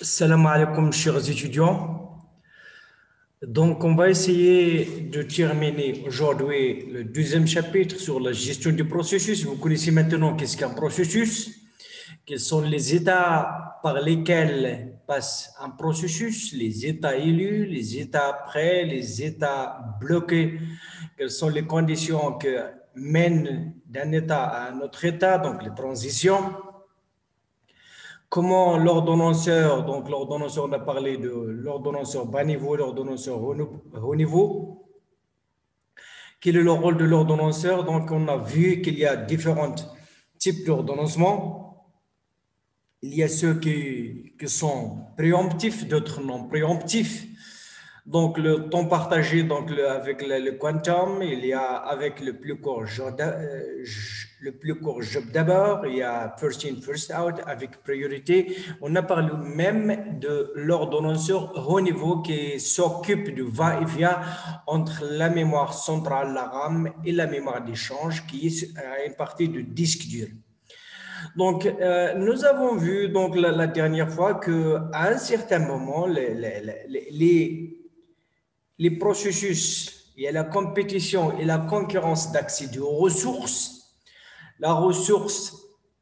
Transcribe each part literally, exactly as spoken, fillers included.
Salam alaikum, chers étudiants. Donc, on va essayer de terminer aujourd'hui le deuxième chapitre sur la gestion du processus. Vous connaissez maintenant qu'est-ce qu'un processus, quels sont les états par lesquels passe un processus, les états élus, les états prêts, les états bloqués, quelles sont les conditions que mènent d'un état à un autre état, donc les transitions. Comment l'ordonnanceur, donc l'ordonnanceur, on a parlé de l'ordonnanceur bas niveau, l'ordonnanceur haut niveau. Quel est le rôle de l'ordonnanceur? Donc, on a vu qu'il y a différents types d'ordonnancement. Il y a ceux qui, qui sont préemptifs, d'autres non préemptifs. Donc, le temps partagé donc le, avec le, le quantum, il y a avec le plus court job, le plus court job d'abord, il y a first in, first out avec priorité. On a parlé même de l'ordonnanceur haut niveau qui s'occupe du va-et-vient entre la mémoire centrale, la RAM, et la mémoire d'échange qui est une partie du disque dur. Donc, euh, nous avons vu donc la, la dernière fois qu'à un certain moment, les, les, les, les les processus, il y a la compétition et la concurrence d'accès aux ressources. La ressource,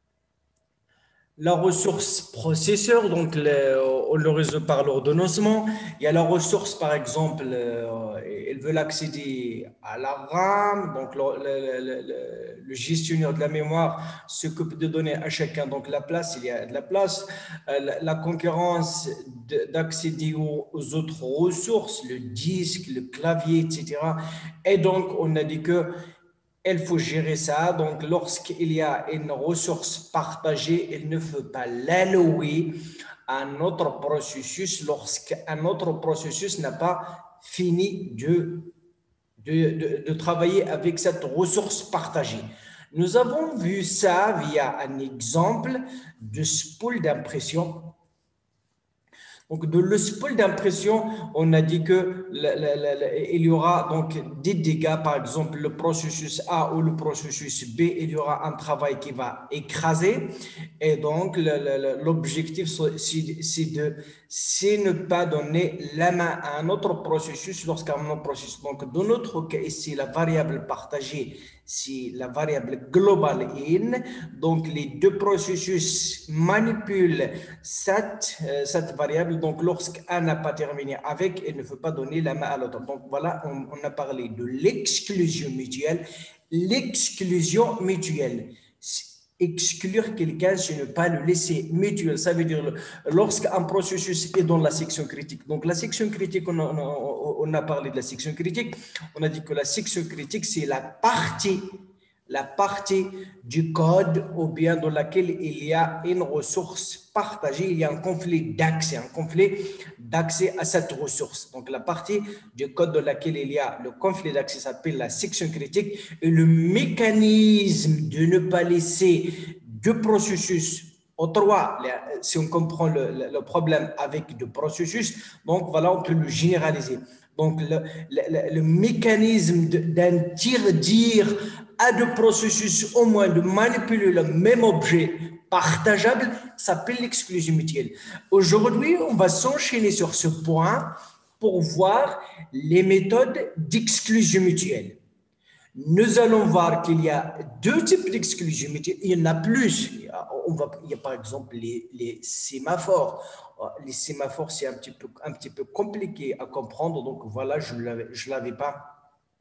la ressource processeur, donc le, on le résout par l'ordonnancement. Il y a la ressource, par exemple, euh, ils veulent accéder à la RAM, donc le, le, le, le gestionnaire de la mémoire s'occupe de donner à chacun donc la place, il y a de la place. Euh, la, la concurrence d'accéder aux, aux autres ressources, le disque, le clavier, et cetera. Et donc, on a dit que il faut gérer ça. Donc, lorsqu'il y a une ressource partagée, il ne faut pas l'allouer à un autre processus lorsqu'un autre processus n'a pas fini de, de, de, de travailler avec cette ressource partagée. Nous avons vu ça via un exemple de spool d'impression. Donc, de le spool d'impression, on a dit que la, la, la, il y aura donc des dégâts, par exemple le processus A ou le processus B, il y aura un travail qui va écraser. Et donc, l'objectif, c'est de c'est ne pas donner la main à un autre processus lorsqu'un autre processus. Donc, dans notre cas ici, la variable partagée, c'est la variable globale in. Donc, les deux processus manipulent cette, euh, cette variable. Donc, lorsqu'un n'a pas terminé avec, il ne faut pas donner la main à l'autre. Donc, voilà, on, on a parlé de l'exclusion mutuelle. L'exclusion mutuelle. Exclure quelqu'un, c'est ne pas le laisser mutuel. Ça veut dire lorsqu'un processus est dans la section critique. Donc, la section critique, on a, on a parlé de la section critique. On a dit que la section critique, c'est la partie la partie du code ou bien dans laquelle il y a une ressource partagée, il y a un conflit d'accès, un conflit d'accès à cette ressource. Donc, la partie du code dans laquelle il y a le conflit d'accès s'appelle la section critique et le mécanisme de ne pas laisser deux processus au trois, si on comprend le, le problème avec deux processus, donc voilà, on peut le généraliser. Donc, le, le, le mécanisme d'interdire à deux processus au moins de manipuler le même objet partageable s'appelle l'exclusion mutuelle. Aujourd'hui, on va s'enchaîner sur ce point pour voir les méthodes d'exclusion mutuelle. Nous allons voir qu'il y a deux types d'exclusion mutuelle. Il y en a plus. Il y a, on va, il y a par exemple les, les sémaphores. Les sémaphores, c'est un petit peu, un petit peu compliqué à comprendre. Donc voilà, je ne l'avais pas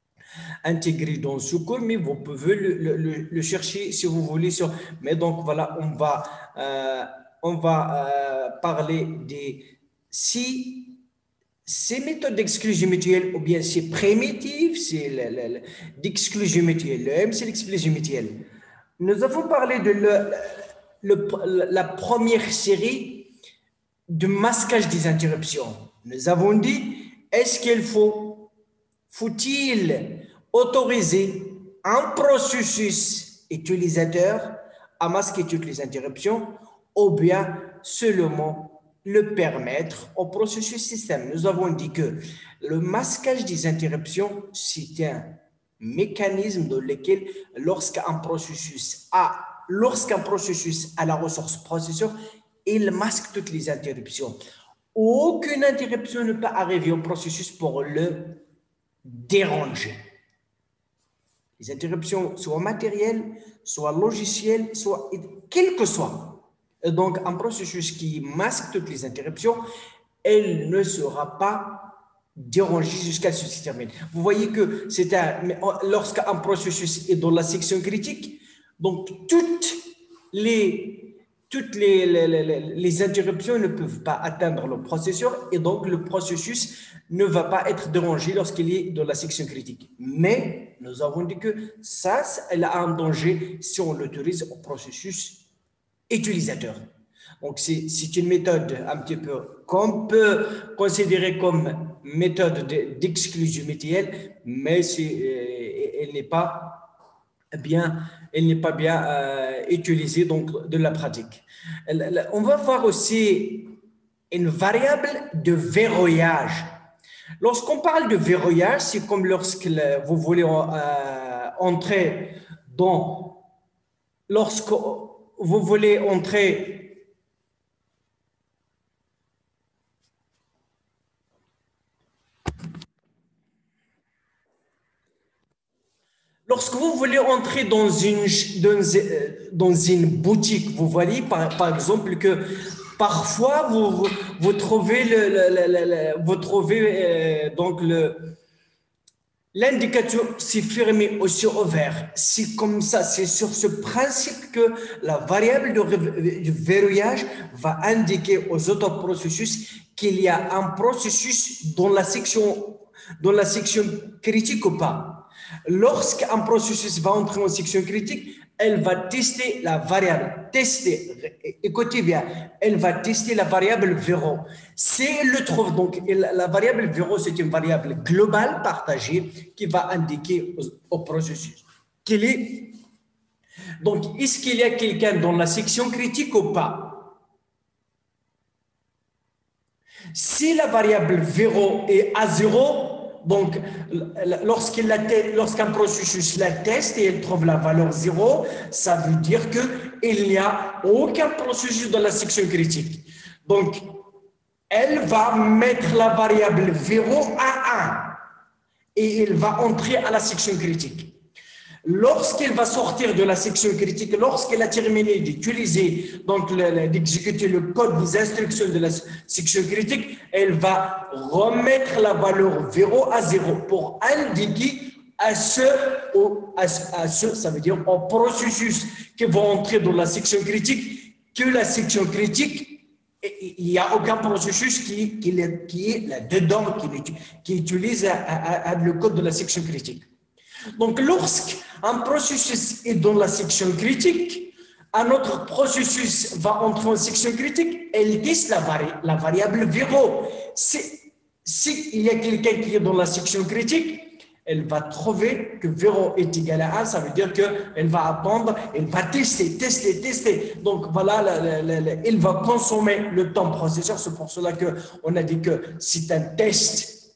intégré dans ce cours, mais vous pouvez le, le, le chercher si vous voulez. Sur, mais donc voilà, on va, euh, on va euh, parler des si ces méthodes d'exclusion mutuelle, ou bien c'est primitif, c'est d'exclusion mutuelle. Le M, c'est l'exclusion mutuelle. Nous avons parlé de le, le, la première série de masquage des interruptions. Nous avons dit, est-ce qu'il faut, faut-il autoriser un processus utilisateur à masquer toutes les interruptions, ou bien seulement le permettre au processus système. Nous avons dit que le masquage des interruptions, c'est un mécanisme dans lequel lorsqu'un processus a, lorsqu'un processus a la ressource processeur, il masque toutes les interruptions. Aucune interruption ne peut arriver au processus pour le déranger. Les interruptions, soit matérielles, soit logicielles, soit quel que soit. Et donc, un processus qui masque toutes les interruptions, elle ne sera pas dérangée jusqu'à ce qui se termine. Vous voyez que c'est un, lorsqu'un processus est dans la section critique, donc toutes les, toutes les, les, les, les interruptions ne peuvent pas atteindre le processeur et donc le processus ne va pas être dérangé lorsqu'il est dans la section critique. Mais nous avons dit que ça, elle a un danger si on l'autorise au processus utilisateur. Donc, c'est une méthode un petit peu qu'on peut considérer comme méthode d'exclusion mutuelle, mais euh, elle n'est pas bien, elle n'est pas bien euh, utilisée donc de la pratique. On va voir aussi une variable de verrouillage. Lorsqu'on parle de verrouillage, c'est comme lorsque vous voulez euh, entrer dans, lorsque vous voulez entrer Lorsque vous voulez entrer dans une, dans, dans une boutique, vous voyez par, par exemple que parfois vous, vous trouvez, le, le, le, le vous trouvez euh, donc le, l'indicateur s'est fermé aussi au vert. C'est comme ça, c'est sur ce principe que la variable de, de verrouillage va indiquer aux autres processus qu'il y a un processus dans la section, dans la section critique ou pas. Lorsqu'un processus va entrer en section critique, elle va tester la variable. Tester, écoutez bien, elle va tester la variable verrou. Si elle le trouve, donc la variable verrou, c'est une variable globale partagée qui va indiquer au, au processus qu'il est. Donc, est-ce qu'il y a quelqu'un dans la section critique ou pas? Si la variable verrou est à zéro, donc, lorsqu'il lorsqu'un processus la teste et il trouve la valeur zéro, ça veut dire qu'il n'y a aucun processus dans la section critique. Donc, elle va mettre la variable verrou à un et il va entrer à la section critique. Lorsqu'il va sortir de la section critique, lorsqu'il a terminé d'utiliser, donc d'exécuter le code des instructions de la section critique, elle va remettre la valeur zéro à zéro pour indiquer à ce, à, à ce, ça veut dire au processus qui va entrer dans la section critique, que la section critique, il n'y a aucun processus qui, qui, qui est là-dedans, qui, qui utilise à, à, à le code de la section critique. Donc, lorsqu'un processus est dans la section critique, un autre processus va entrer en section critique, elle teste la, vari la variable verrou. S'il si y a quelqu'un qui est dans la section critique, elle va trouver que verrou est égal à un, ça veut dire qu'elle va attendre, elle va tester, tester, tester. Donc, voilà, la, la, la, elle va consommer le temps processeur. C'est pour cela qu'on a dit que c'est un test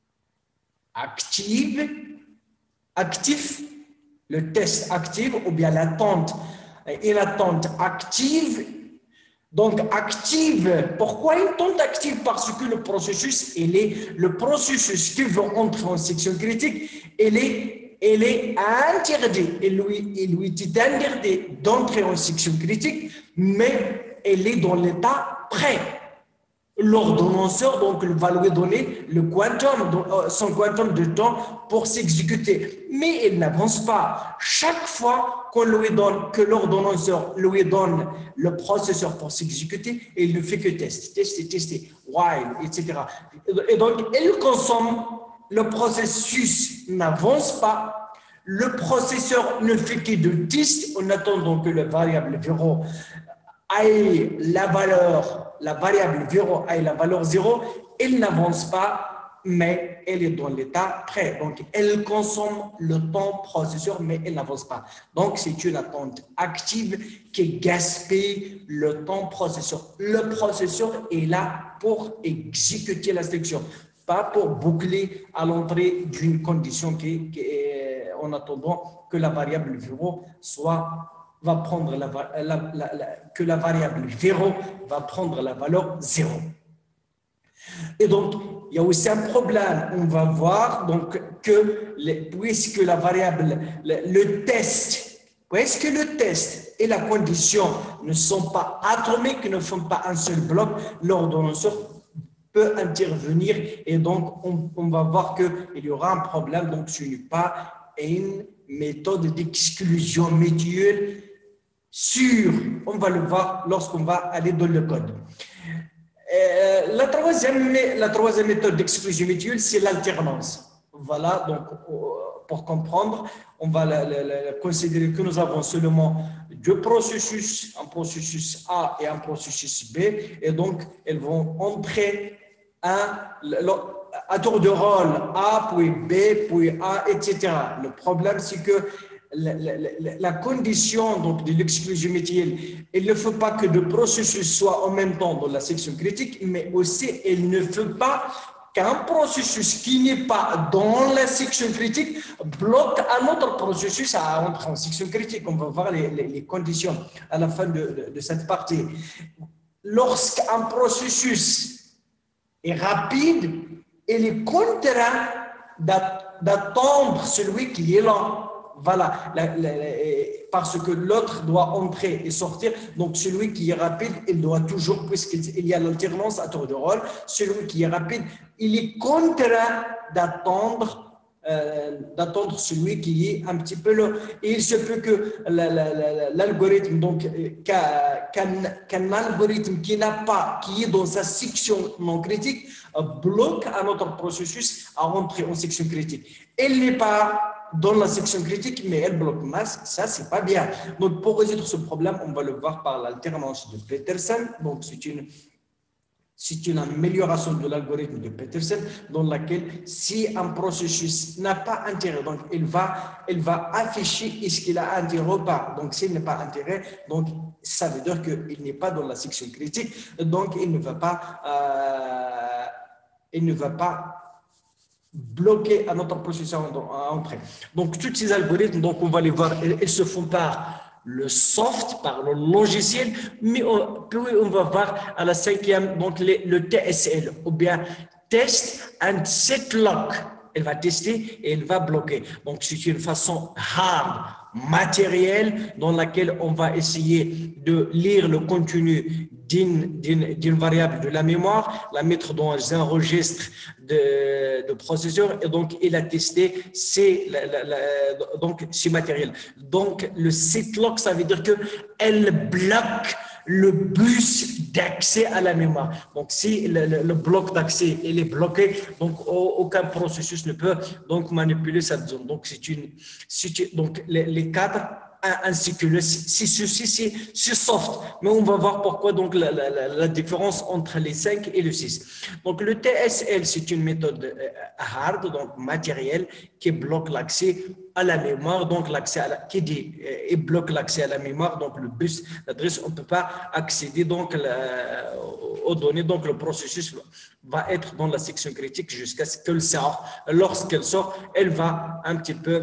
actif. Actif, le test actif ou bien l'attente et l'attente active. Donc, active, pourquoi une attente active? Parce que le processus, il est, le processus qui veut entrer en section critique, il est, il est interdit. Il lui, il lui est interdit d'entrer en section critique, mais il est dans l'état prêt. L'ordonnanceur donc va lui donner le quantum, son quantum de temps pour s'exécuter, mais il n'avance pas. Chaque fois qu'on lui donne, que l'ordonnanceur lui donne le processeur pour s'exécuter, il ne fait que tester, tester, tester, while, et cetera. Et donc, il consomme, le processus n'avance pas, le processeur ne fait que de test en attendant que la variable verrou ait la valeur la variable verrou ait la valeur zéro, elle n'avance pas, mais elle est dans l'état prêt. Donc, elle consomme le temps processeur, mais elle n'avance pas. Donc, c'est une attente active qui gaspille le temps processeur. Le processeur est là pour exécuter l'instruction, pas pour boucler à l'entrée d'une condition qui, qui est en attendant que la variable verrou soit va prendre la, la, la, la, que la variable zéro va prendre la valeur zéro. Et donc, il y a aussi un problème. On va voir donc que les, puisque la variable, le, le test, puisque le test et la condition ne sont pas atomiques, ne font pas un seul bloc, l'ordonnanceur peut intervenir et donc on, on va voir qu'il y aura un problème. Donc, ce n'est pas une méthode d'exclusion mutuelle sûre. On va le voir lorsqu'on va aller dans le code. Euh, la, troisième, la troisième méthode d'exclusion mutuelle, c'est l'alternance. Voilà, donc pour comprendre, on va la, la, la considérer que nous avons seulement deux processus, un processus A et un processus B, et donc elles vont entrer un, à tour de rôle A, puis B, puis A, et cetera. Le problème, c'est que La, la, la condition donc, de l'exclusion mutuelle, il ne faut pas que le processus soit en même temps dans la section critique, mais aussi il ne faut pas qu'un processus qui n'est pas dans la section critique bloque un autre processus à entrer en section critique. On va voir les, les, les conditions à la fin de, de, de cette partie. Lorsqu'un processus est rapide, il est contraint d'attendre celui qui est lent. Voilà, la, la, la, parce que l'autre doit entrer et sortir. Donc, celui qui est rapide, il doit toujours, puisqu'il y a l'alternance à tour de rôle, celui qui est rapide, il est contraint d'attendre euh, d'attendre celui qui est un petit peu là. Et il se peut que l'algorithme, donc, qu'un qu'un algorithme qui n'a pas, qui est dans sa section non critique, bloque un autre processus à rentrer en section critique. Il n'est pas dans la section critique, mais elle bloque masse, ça c'est pas bien. Donc pour résoudre ce problème, on va le voir par l'alternance de Petersen. Donc c'est une, c'est une amélioration de l'algorithme de Petersen dans laquelle si un processus n'a pas intérêt, donc il va, il va afficher est-ce qu'il a intérêt ou pas. Donc s'il n'a pas intérêt, donc ça veut dire qu'il n'est pas dans la section critique, donc il ne va pas, euh, il ne va pas bloquer à notre processus à entrer. Donc, tous ces algorithmes, donc on va les voir, ils se font par le soft, par le logiciel, mais on, puis on va voir à la cinquième, donc les, le T S L, ou bien Test and Set Lock. Elle va tester et elle va bloquer. Donc, c'est une façon hard, matérielle, dans laquelle on va essayer de lire le contenu d'une d'une variable de la mémoire, la mettre dans un registre de, de processeur et donc il a testé c'est donc c'est matériel. Donc le setlock, ça veut dire que elle bloque le bus d'accès à la mémoire. Donc si le, le, le bloc d'accès il est bloqué, donc aucun processus ne peut donc manipuler cette zone. Donc c'est une donc les, les cadres ainsi que le si ceci c'est soft, mais on va voir pourquoi donc la, la, la différence entre les cinq et le six. Donc le T S L c'est une méthode hard, donc matérielle, qui bloque l'accès à la mémoire, donc l'accès à la, qui dit et bloque l'accès à la mémoire, donc le bus d'adresse, on ne peut pas accéder donc la, aux données, donc le processus va être dans la section critique jusqu'à ce qu'elle sorte. Lorsqu'elle sort, elle va un petit peu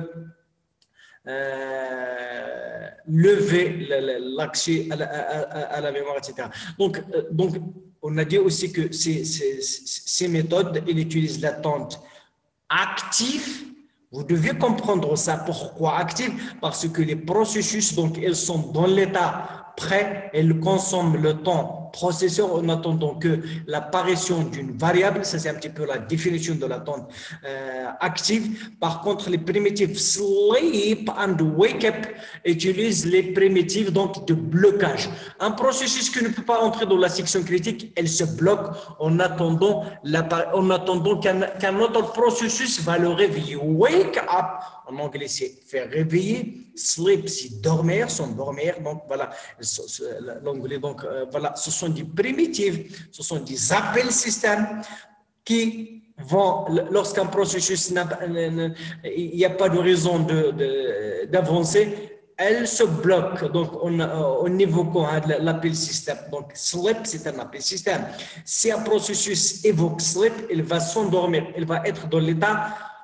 Euh, lever l'accès à, à, à la mémoire, et cetera. Donc, euh, donc, on a dit aussi que ces, ces, ces méthodes, elles utilisent l'attente active. Vous devez comprendre ça. Pourquoi active? Parce que les processus, donc, ils sont dans l'état prêt, elles consomment le temps processeur en attendant que l'apparition d'une variable, ça c'est un petit peu la définition de l'attente euh, active. Par contre, les primitives sleep and wake up utilisent les primitives donc de blocage. Un processus qui ne peut pas entrer dans la section critique, elle se bloque en attendant, en attendant qu'un qu'un autre processus va le réveiller. Wake up, en anglais c'est faire réveiller, sleep c'est dormir, s'endormir, donc voilà, l'anglais, donc euh, voilà, ce sont des primitives, ce sont des appels système qui vont, lorsqu'un processus n'a il n'y a pas de raison de, de, d'avancer, elle se bloque, donc on, on évoque l'appel système. Donc sleep c'est un appel système. Si un processus évoque sleep, il va s'endormir, il va être dans l'état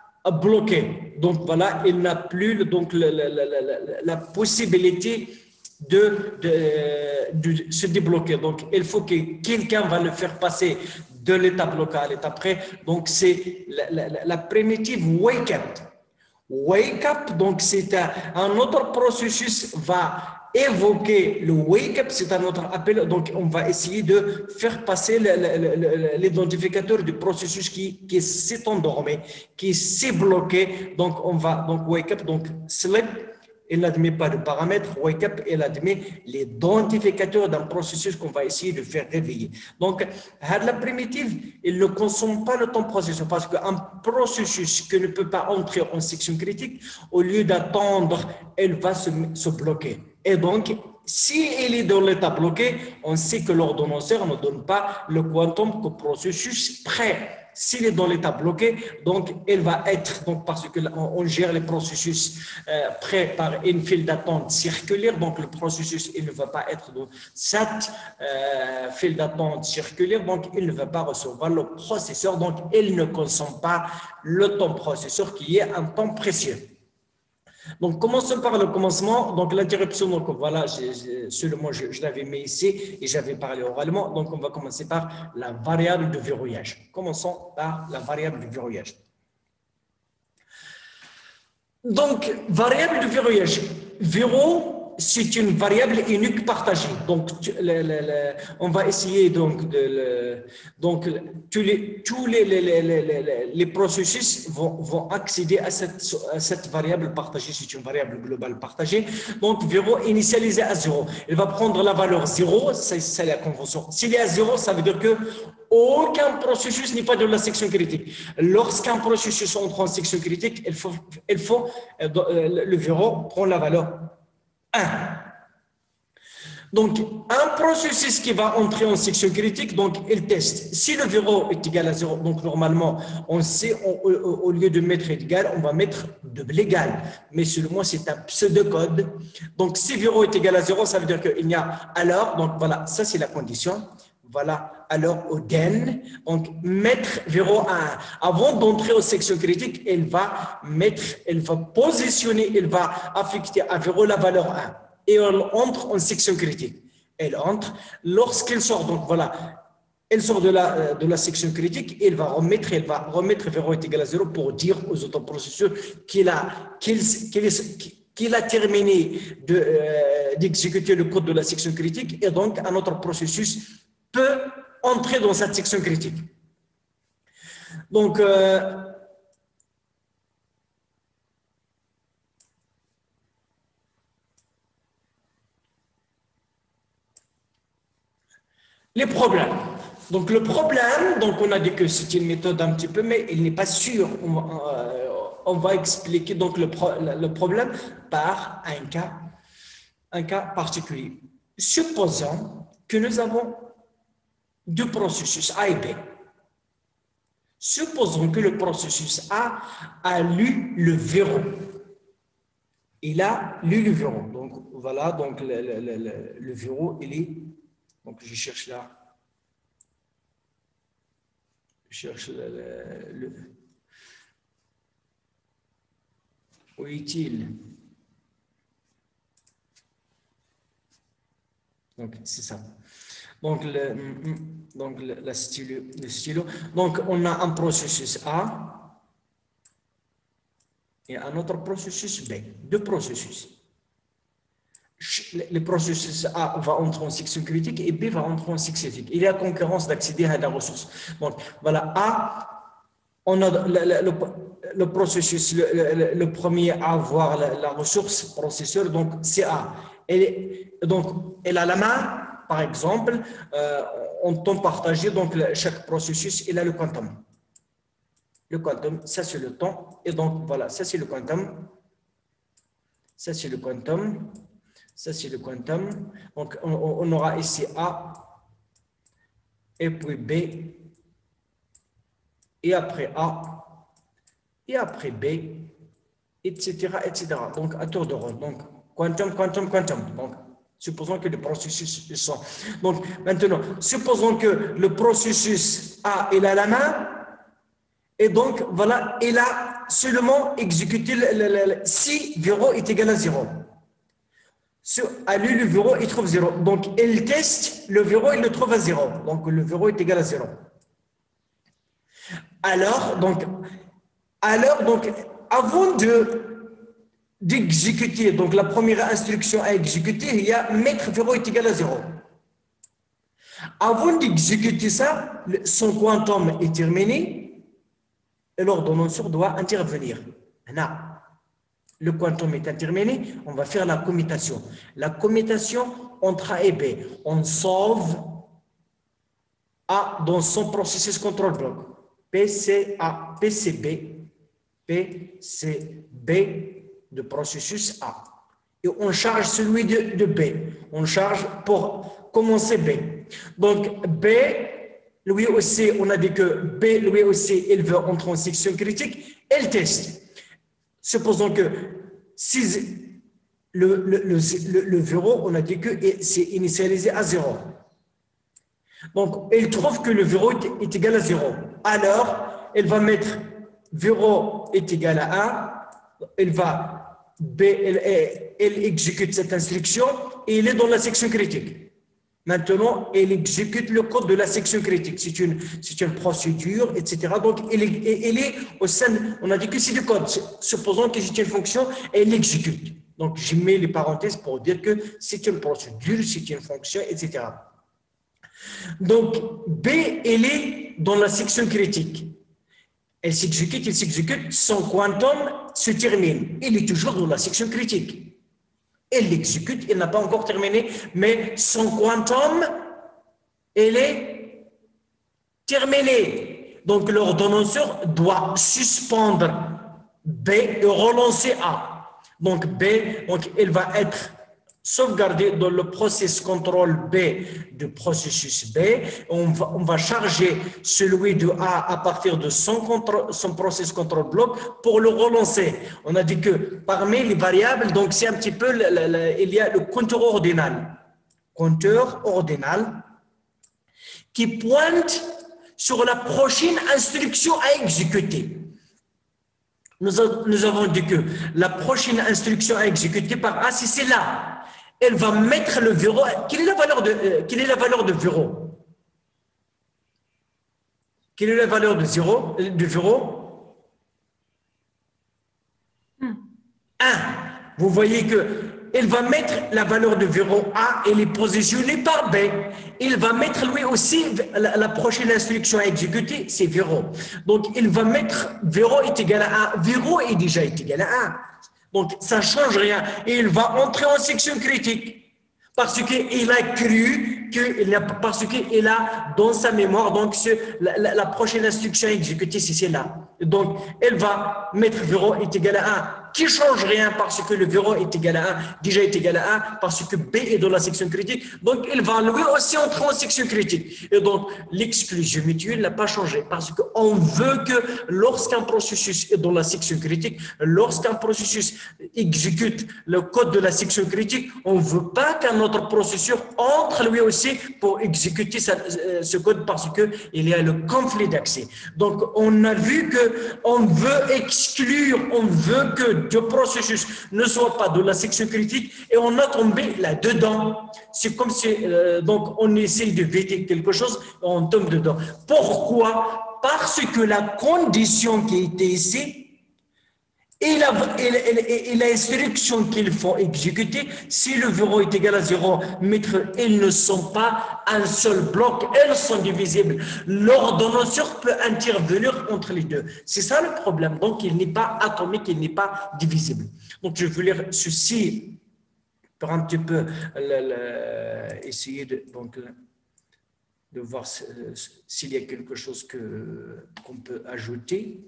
bloqué. Donc voilà, il n'a plus donc la, la, la, la, la possibilité de, de, de se débloquer. Donc, il faut que quelqu'un va le faire passer de l'état bloqué à l'état prêt. Donc, c'est la, la, la primitive wake up. Wake up, donc c'est un, un autre processus va évoquer le wake up, c'est un autre appel. Donc, on va essayer de faire passer l'identificateur du processus qui, qui s'est endormi, qui s'est bloqué. Donc, on va, donc wake up, donc sleep. Il n'admet pas de paramètres, wake up, il admet l'identificateur d'un processus qu'on va essayer de faire réveiller. Donc, la primitive, il ne consomme pas le temps processus parce qu'un processus qui ne peut pas entrer en section critique, au lieu d'attendre, elle va se, se bloquer. Et donc, si il est dans l'état bloqué, on sait que l'ordonnanceur ne donne pas le quantum que processus prêt. S'il est dans l'état bloqué, donc il va être, donc parce qu'on gère les processus euh, prêts par une file d'attente circulaire, donc le processus il ne va pas être dans cette euh, file d'attente circulaire, donc il ne va pas recevoir le processeur, donc il ne consomme pas le temps processeur qui est un temps précieux. Donc, commençons par le commencement. Donc, l'interruption, donc voilà, j'ai, j'ai, seulement je, je l'avais mis ici et j'avais parlé oralement. Donc, on va commencer par la variable de verrouillage. Commençons par la variable de verrouillage. Donc, variable de verrouillage. Verrou, c'est une variable unique partagée. Donc, tu, le, le, le, on va essayer donc de le, donc tous les tous les les, les, les, les processus vont, vont accéder à cette à cette variable partagée. C'est une variable globale partagée. Donc, verrou initialisé à zéro. Il va prendre la valeur zéro. C'est, c'est la convention. S'il est à zéro, ça veut dire que aucun processus n'est pas dans la section critique. Lorsqu'un processus entre en section critique, il faut il faut le verrou prend la valeur un. Donc, un processus qui va entrer en section critique, donc il teste. Si le verrou est égal à zéro, donc normalement, on sait, on, au, au lieu de mettre égal, on va mettre double égal. Mais seulement, c'est un pseudo-code. Donc, si verrou est égal à zéro, ça veut dire qu'il n'y a alors, donc voilà, ça c'est la condition. Voilà, alors au D E N, donc mettre verrou un. Avant d'entrer aux sections critiques, elle va mettre, elle va positionner, elle va affecter à verrou la valeur un. Et elle entre en section critique. Elle entre, lorsqu'elle sort, donc voilà, elle sort de la, de la section critique, elle va remettre, elle va remettre verrou est égal à zéro pour dire aux autres processus qu'il a, qu'il, qu'il, qu'il a terminé de, euh, d'exécuter le code de la section critique et donc un autre processus peut entrer dans cette section critique. Donc, euh, les problèmes. Donc, le problème, donc on a dit que c'est une méthode un petit peu, mais il n'est pas sûr. On va, euh, on va expliquer donc le, pro, le problème par un cas, un cas particulier. Supposons que nous avons deux processus A et B. Supposons que le processus A a lu le verrou. Il a lu le verrou. Donc, voilà, donc le, le, le, le verrou, il est. Donc, je cherche là. Je cherche le. le, le où est-il? Donc, c'est ça. Donc, le, donc le, le, stylo, le stylo. Donc, on a un processus A et un autre processus B. Deux processus. Le processus A va entrer en section critique et B va entrer en section critique. Il y a concurrence d'accéder à la ressource. Donc, voilà, A, on a le, le, le, le processus, le, le, le premier à avoir la, la ressource processeur, donc c'est A. Et, donc, elle a la main. Par exemple, euh, en temps partagé, donc chaque processus, il a le quantum. Le quantum, ça c'est le temps. Et donc, voilà, ça c'est le quantum. Ça c'est le quantum. Ça c'est le quantum. Donc, on, on aura ici A, et puis B, et après A, et après B, et cetera, et cetera. Donc, à tour de rôle. Donc, quantum, quantum, quantum. Donc, supposons que les processus sont. Donc, maintenant, supposons que le processus A, il a la main, et donc, voilà, il a seulement exécuté le, le, le, si verrou est égal à zéro. à lui, le verrou, il trouve zéro. Donc, il teste, le verrou, il le trouve à zéro. Donc, le verrou est égal à zéro. Alors, donc, alors, donc avant de d'exécuter, donc la première instruction à exécuter, il y a mettre verrou est égal à zéro. Avant d'exécuter ça, son quantum est terminé et l'ordonnanceur doit intervenir. Maintenant, le quantum est terminé, on va faire la commutation. La commutation entre A et B, on sauve A dans son processus control block. P C A, P C B, P C B de processus A. Et on charge celui de, de B. On charge pour commencer B. Donc B, lui aussi, on a dit que B, lui aussi, il veut entrer en section critique, elle teste. Supposons que si le, le, le, le, le verrou, on a dit que c'est initialisé à zéro. Donc, elle trouve que le verrou est, est égal à zéro. Alors, elle va mettre verrou est égal à un. Elle va, B, elle, elle exécute cette instruction et elle est dans la section critique. Maintenant, elle exécute le code de la section critique. C'est une, c'est une procédure, et cetera. Donc, elle est, elle est au sein, on a dit que c'est du code. Supposons que c'est une fonction, elle exécute. Donc, je mets les parenthèses pour dire que c'est une procédure, c'est une fonction, et cetera. Donc, B, elle est dans la section critique. Elle s'exécute, elle s'exécute, son quantum se termine. Il est toujours dans la section critique. Elle l'exécute, elle n'a pas encore terminé, mais son quantum, elle est terminée. Donc, l'ordonnanceur doit suspendre B et relancer A. Donc, B, donc, elle va être sauvegardée dans le process control B du processus B. On va, on va charger celui de A à partir de son, contrôle, son process control block pour le relancer. On a dit que parmi les variables, donc c'est un petit peu, le, le, le, il y a le compteur ordinal. Compteur ordinal qui pointe sur la prochaine instruction à exécuter. Nous, a, nous avons dit que la prochaine instruction à exécuter par A, c'est celle-là. Elle va mettre le verrou. Quelle est la valeur de, euh, quelle est la valeur de verrou? Quelle est la valeur de zéro, de verrou? un. Vous voyez que elle va mettre la valeur de verrou A, elle est positionnée par B. Il va mettre lui aussi la, la prochaine instruction à exécuter, c'est verrou. Donc, il va mettre verrou est égal à un. Verrou est déjà est égal à un. Donc, ça ne change rien. Et il va entrer en section critique. Parce qu'il a cru, que, parce qu'il a dans sa mémoire, donc ce, la, la, la prochaine instruction à exécuter, c'est celle-là. Donc, elle va mettre verrou est égal à un, qui ne change rien parce que le verrou est égal à un, déjà est égal à un, parce que B est dans la section critique. Donc, il va lui aussi entrer en section critique. Et donc, l'exclusion mutuelle n'a pas changé parce qu'on veut que lorsqu'un processus est dans la section critique, lorsqu'un processus exécute le code de la section critique, on ne veut pas qu'un autre processeur entre lui aussi pour exécuter sa, ce code parce qu'il y a le conflit d'accès. Donc, on a vu qu'on veut exclure, on veut que deux processus ne soient pas de la section critique et on a tombé là-dedans. C'est comme si, euh, donc, on essaye de vérifier quelque chose et on tombe dedans. Pourquoi? Parce que la condition qui était ici, et l'instruction qu'il faut exécuter, si le verrou est égal à zéro, mettre, ils ne sont pas un seul bloc, elles sont divisibles. L'ordonnanceur peut intervenir entre les deux. C'est ça le problème. Donc, il n'est pas atomique, il n'est pas divisible. Donc, je veux lire ceci pour un petit peu le, le, essayer de, donc, de voir s'il y a quelque chose que, qu'on peut ajouter.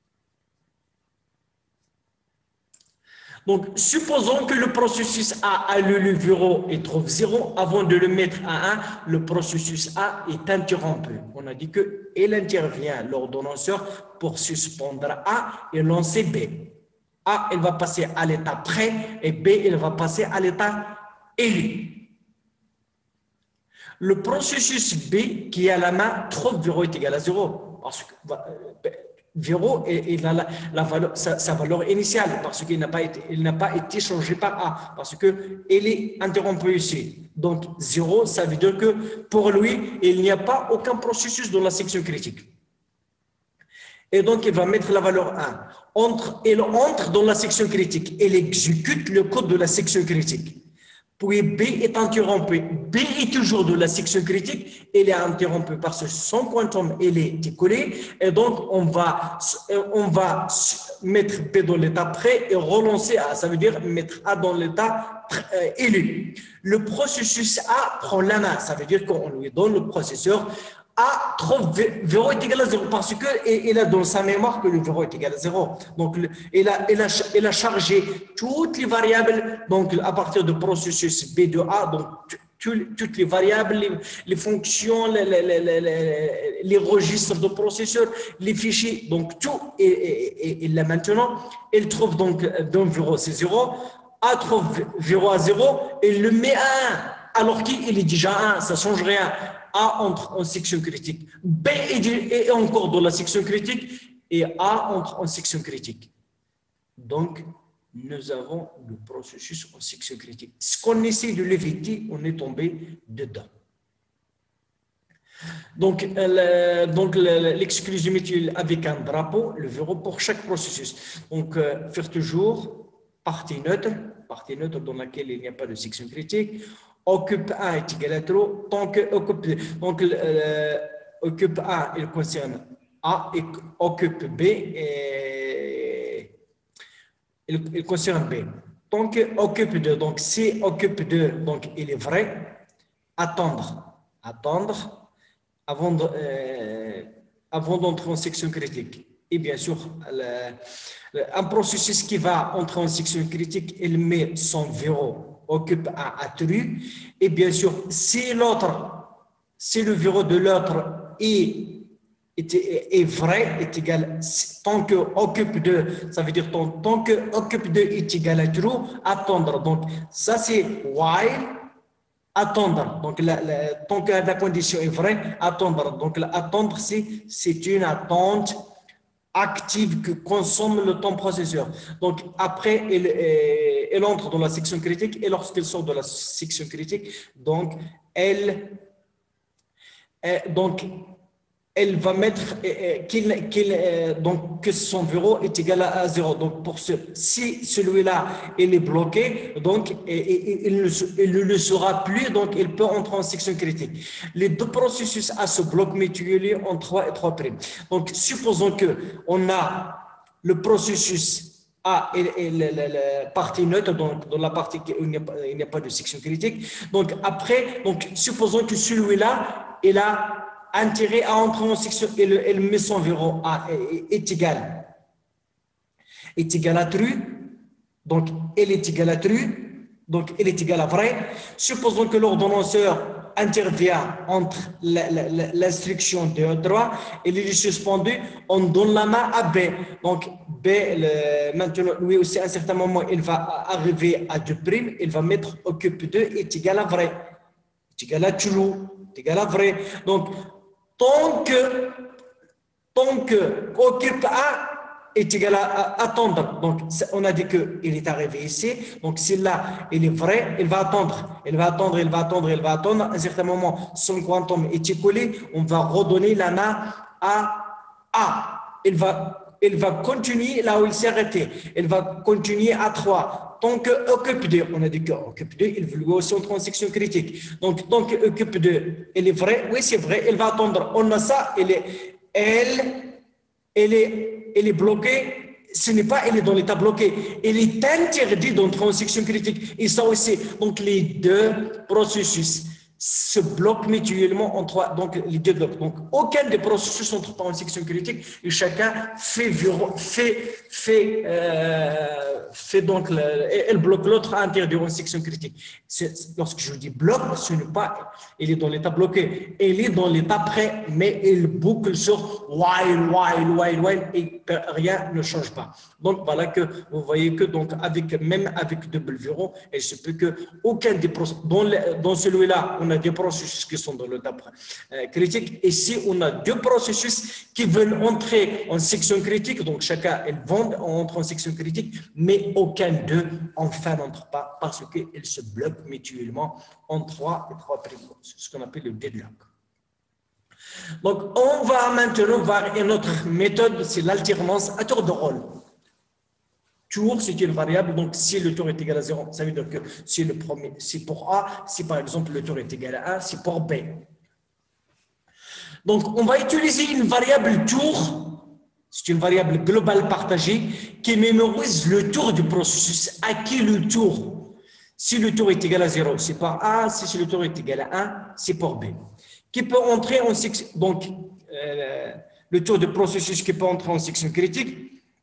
Donc, supposons que le processus A a lu le verrou et trouve zéro. Avant de le mettre à un, le processus A est interrompu. On a dit qu'il intervient, l'ordonnanceur, pour suspendre A et lancer B. A, elle va passer à l'état prêt et B, elle va passer à l'état élu. Le processus B qui est à la main trouve verrou est égal à zéro. Parce que, zéro et il a la, la valeur, sa, sa valeur initiale parce qu'il n'a pas été, il n'a pas été changé par A parce que il est interrompu ici. Donc zéro, ça veut dire que pour lui, il n'y a pas aucun processus dans la section critique. Et donc il va mettre la valeur un. Entre, il entre dans la section critique, il exécute le code de la section critique. Puis B est interrompu. B est toujours de la section critique, il est interrompu parce que son quantum il est écoulé et donc on va, on va mettre B dans l'état prêt et relancer A. Ça veut dire mettre A dans l'état élu. Le processus A prend la main, ça veut dire qu'on lui donne le processeur. A trouve zéro est égal à zéro parce qu'il a dans sa mémoire que le zéro est égal à zéro. Donc, il a, il, a, il a chargé toutes les variables donc, à partir du processus B de A, donc toutes les variables, les, les fonctions, les, les, les, les, les registres de processeur, les fichiers, donc tout. Et, et, et là maintenant, il trouve donc dans zéro, c'est zéro. A trouve zéro à zéro, il le met à un, alors qu'il est déjà un, ça ne change rien. A entre en section critique, B est encore dans la section critique et A entre en section critique. Donc, nous avons le processus en section critique. Ce qu'on essaie de l'éviter, on est tombé dedans. Donc, donc l'exclusivité avec un drapeau, le verrou pour chaque processus. Donc, faire toujours partie neutre, partie neutre dans laquelle il n'y a pas de section critique. Occupe un est égal à zéro, tant que occupe, donc euh, occupe un, il concerne A et occupe B, et il, il concerne B. Tant que occupe deux, donc si occupe deux, donc il est vrai, attendre, attendre avant de, euh, avant d'entrer en section critique. Et bien sûr, le, le, un processus qui va entrer en section critique, il met son verrou occupe un attribut et bien sûr si l'autre si le verrou de l'autre est, est, est vrai est égal tant que occupe deux, ça veut dire tant, tant que occupe deux est égal à true, attendre. Donc ça c'est while, attendre. Donc la, la, tant que la condition est vraie, attendre. Donc la, attendre c'est c'est une attente active que consomme le temps processeur. Donc, après, elle, elle entre dans la section critique et lorsqu'elle sort de la section critique, donc, elle, donc, elle va mettre qu'il, qu'il, donc, que son verrou est égal à zéro. Donc, pour ce, si celui-là, il est bloqué, donc, il ne, il ne le sera plus, donc, il peut entrer en section critique. Les deux processus à ce bloc mutualisé en trois et trois primes. Donc, supposons qu'on a le processus A et, et la, la, la partie neutre, donc, dans la partie où il n'y a, il n'y a pas de section critique. Donc, après, donc, supposons que celui-là, il a intérêt à entrer en section et le, et le met son verrou A est, est égal est égal à true, donc elle est égal à true, donc elle est égal à vrai. Supposons que l'ordonnanceur intervient entre l'instruction de droit et il est suspendu, on donne la main à B. Donc B, le, maintenant, lui aussi à un certain moment, il va arriver à deux primes, il va mettre occupe deux est égal à vrai, est égal à true, est égal à vrai. Donc tant que, tant que occupe A est égal à, à attendre. Donc, on a dit qu'il est arrivé ici. Donc, si là, il est vrai, il va attendre. Il va attendre, il va attendre, il va attendre. À un certain moment, son quantum est écoulé. On va redonner la main à A. Il va, il va continuer là où il s'est arrêté. Il va continuer à trois. Tant que occupe deux, on a dit que occupe deux, il veut aussi entrer en section critique. Donc, tant que occupe deux, il est vrai, oui, c'est vrai, il va attendre. On a ça, il est, elle, elle est, elle est bloquée. Ce n'est pas, elle est dans l'état bloqué. Il est interdit d'entrer en section critique. Et ça aussi, donc les deux processus se bloquent mutuellement en trois, donc les deux blocs. Donc, aucun des processus n'entre pas en section critique et chacun fait, fait, fait, euh, fait donc, le, elle bloque l'autre à l'intérieur en section critique. Lorsque je dis bloc, ce n'est pas, il est dans l'état bloqué, il est dans l'état prêt, mais il boucle sur while, while, while, while, et rien ne change pas. Donc, voilà que vous voyez que, donc, avec, même avec double verrou, il se peut que aucun des processus, dans, dans celui-là, on on a deux processus qui sont dans l'étape euh, critique. Ici, on a deux processus qui veulent entrer en section critique. Donc, chacun, ils vont entrer en section critique, mais aucun d'eux, enfin, n'entre pas parce qu'ils se bloquent mutuellement en trois et trois primos. C'est ce qu'on appelle le deadlock. Donc, on va maintenant voir une autre méthode, c'est l'alternance à tour de rôle. Tour, c'est une variable, donc si le tour est égal à zéro, ça veut dire que si le premier, c'est pour A, si par exemple le tour est égal à un, c'est pour B. Donc, on va utiliser une variable tour, c'est une variable globale partagée qui mémorise le tour du processus. À qui le tour? Si le tour est égal à zéro, c'est pour A, si le tour est égal à un, c'est pour B. Qui peut entrer en section, donc euh, le tour de processus qui peut entrer en section critique,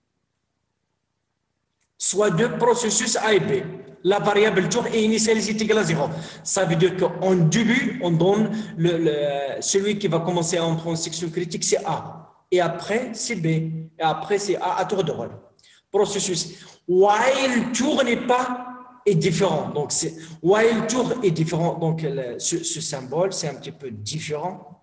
soit deux processus A et B. La variable tour est initialisée égale à zéro. Ça veut dire qu'en début, on donne le, le, celui qui va commencer à entrer en section critique, c'est A. Et après, c'est B. Et après, c'est A à tour de rôle. Processus. While tour n'est pas est différent. Donc, c'est, while tour est différent. Donc, le, ce, ce symbole, c'est un petit peu différent.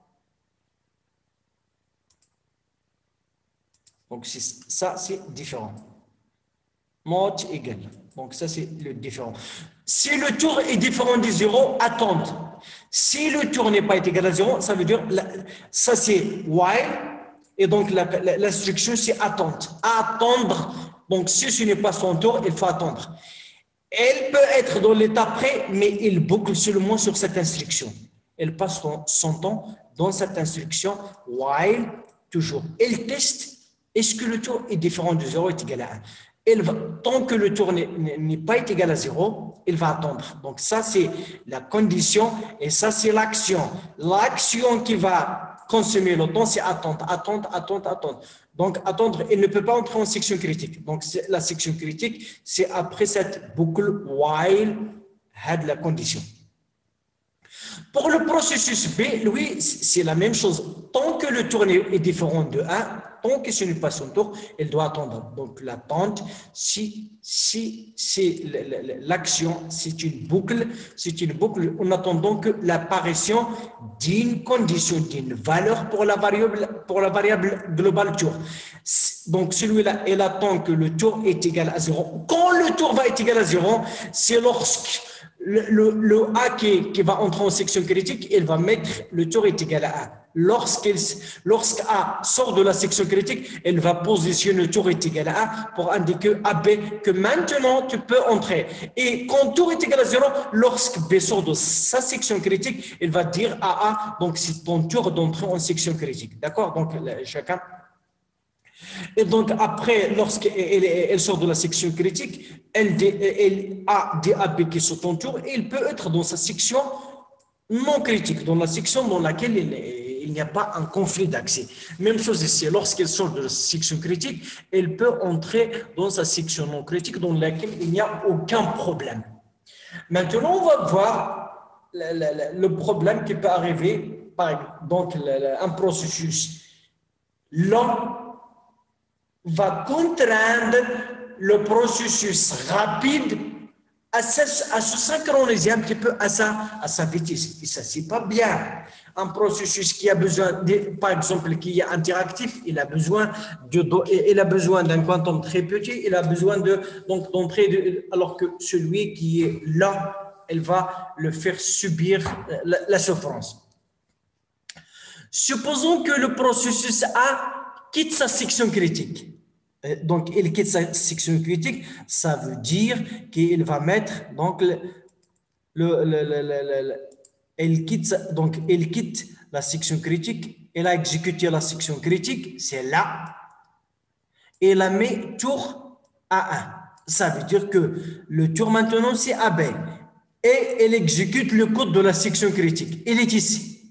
Donc, ça, c'est différent. Mode égal. Donc, ça, c'est le différent. Si le tour est différent de zéro, attendre. Si le tour n'est pas égal à zéro, ça veut dire, la, ça, c'est while. Et donc, l'instruction, c'est attendre. Attendre. Donc, si ce n'est pas son tour, il faut attendre. Elle peut être dans l'état près, mais il boucle seulement sur cette instruction. Elle passe son, son temps dans cette instruction, while, toujours. Elle teste, est-ce que le tour est différent de zéro, est égal à un. Elle va, tant que le tour n'est pas égal à zéro, il va attendre. Donc ça, c'est la condition et ça, c'est l'action. L'action qui va consommer le temps, c'est attendre, attendre, attendre, attendre. Donc, attendre, il ne peut pas entrer en section critique. Donc, la section critique, c'est après cette boucle while had la condition. Pour le processus B, lui, c'est la même chose. Tant que le tour est différent de un, tant que ce n'est pas son tour, il doit attendre. Donc, l'attente, si, si c'est l'action, c'est une boucle, c'est une boucle en attendant que l'apparition d'une condition, d'une valeur pour la variable, pour la variable globale tour. Donc, celui-là, il attend que le tour est égal à zéro. Quand le tour va être égal à zéro, c'est lorsque le, le, le A qui, qui va entrer en section critique, il va mettre le tour est égal à un. Lorsqu'il, lorsqu'A sort de la section critique, elle va positionner le tour est égal à un pour indiquer à B que maintenant tu peux entrer. Et quand tour est égal à zéro, lorsque B sort de sa section critique, elle va dire à A, donc c'est ton tour d'entrer en section critique. D'accord? Donc chacun. Et donc après, lorsqu'elle elle sort de la section critique, elle, elle a des A B qui sont en tour et il peut être dans sa section non critique, dans la section dans laquelle il est. Il n'y a pas un conflit d'accès. Même chose ici, lorsqu'elle sort de la section critique, elle peut entrer dans sa section non critique dans laquelle il n'y a aucun problème. Maintenant, on va voir le, le, le problème qui peut arriver, par exemple, donc le, un processus lent va contraindre le processus rapide à se, à se synchroniser un petit peu à sa, à sa vitesse. Et ça, c'est pas bien. Un processus qui a besoin, de, par exemple, qui est interactif, il a besoin de, il a besoin d'un quantum très petit, il a besoin de, donc, d'entrer, de, alors que celui qui est là, elle va le faire subir la, la souffrance. Supposons que le processus A quitte sa section critique. Donc, il quitte sa section critique, ça veut dire qu'il va mettre, donc, le, le, le, le, le, le il quitte, donc, il quitte la section critique, il a exécuté la section critique, c'est là, et il a mis tour A un. Ça veut dire que le tour maintenant, c'est A B. Et il exécute le code de la section critique. Il est ici.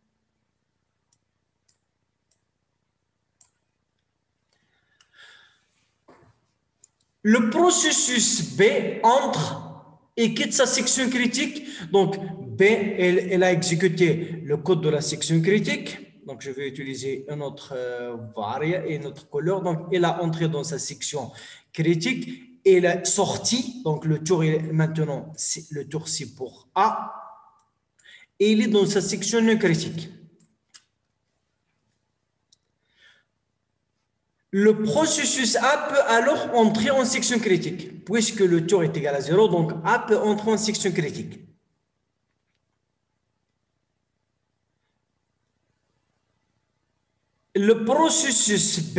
Le processus B entre et quitte sa section critique. Donc, B, elle, elle a exécuté le code de la section critique. Donc, je vais utiliser une autre euh, variable et une autre couleur. Donc, elle a entré dans sa section critique. Et elle est sortie. Donc, le tour est maintenant, le tour c'est pour A. et il est dans sa section non critique. Le processus A peut alors entrer en section critique, puisque le tour est égal à zéro, donc A peut entrer en section critique. Le processus B,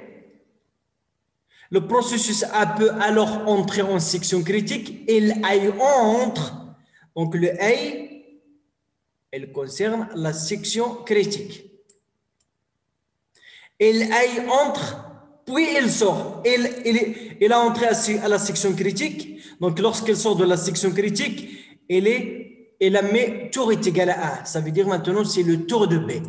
le processus A peut alors entrer en section critique et l'A entre, donc le A, elle concerne la section critique. Il entre, puis il sort. Il, il, il a entré à la section critique. Donc, lorsqu'il sort de la section critique, il, est, il a mis tour est égal à un. Ça veut dire maintenant c'est le tour de B.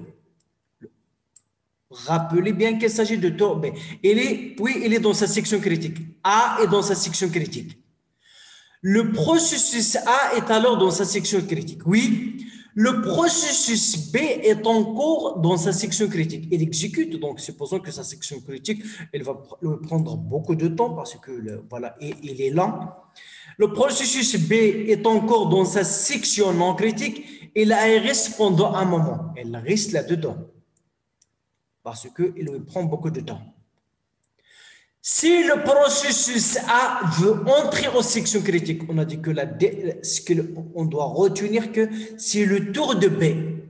Rappelez bien qu'il s'agit de tour B. Il est, puis il est dans sa section critique. A est dans sa section critique. Le processus A est alors dans sa section critique. Oui. Le processus B est en cours dans sa section critique. Il exécute, donc supposons que sa section critique, elle va prendre beaucoup de temps parce que le, voilà, il est lent. Le processus B est encore dans sa section non critique et là, il reste pendant un moment. Elle reste là-dedans parce qu'il prend beaucoup de temps. Si le processus A veut entrer en section critique, on a dit que la, ce qu'on doit retenir que c'est le tour de B.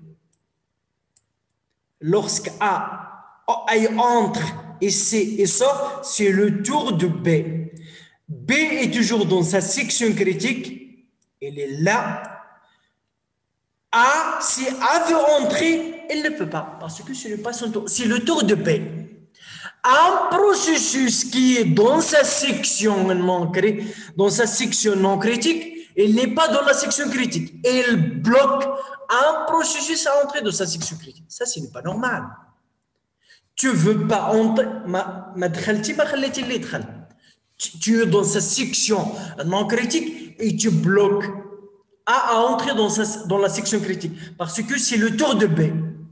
Lorsque A, A entre et C et sort, c'est le tour de B. B est toujours dans sa section critique, elle est là. A, si A veut entrer, elle ne peut pas parce que ce n'est pas son tour, c'est le tour de B. Un processus qui est dans sa section non, dans sa section non critique, il n'est pas dans la section critique. Il bloque un processus à entrer dans sa section critique. Ça, ce n'est pas normal. Tu ne veux pas entrer. Tu es dans sa section non critique et tu bloques A à entrer dans, sa, dans la section critique parce que c'est le tour de B.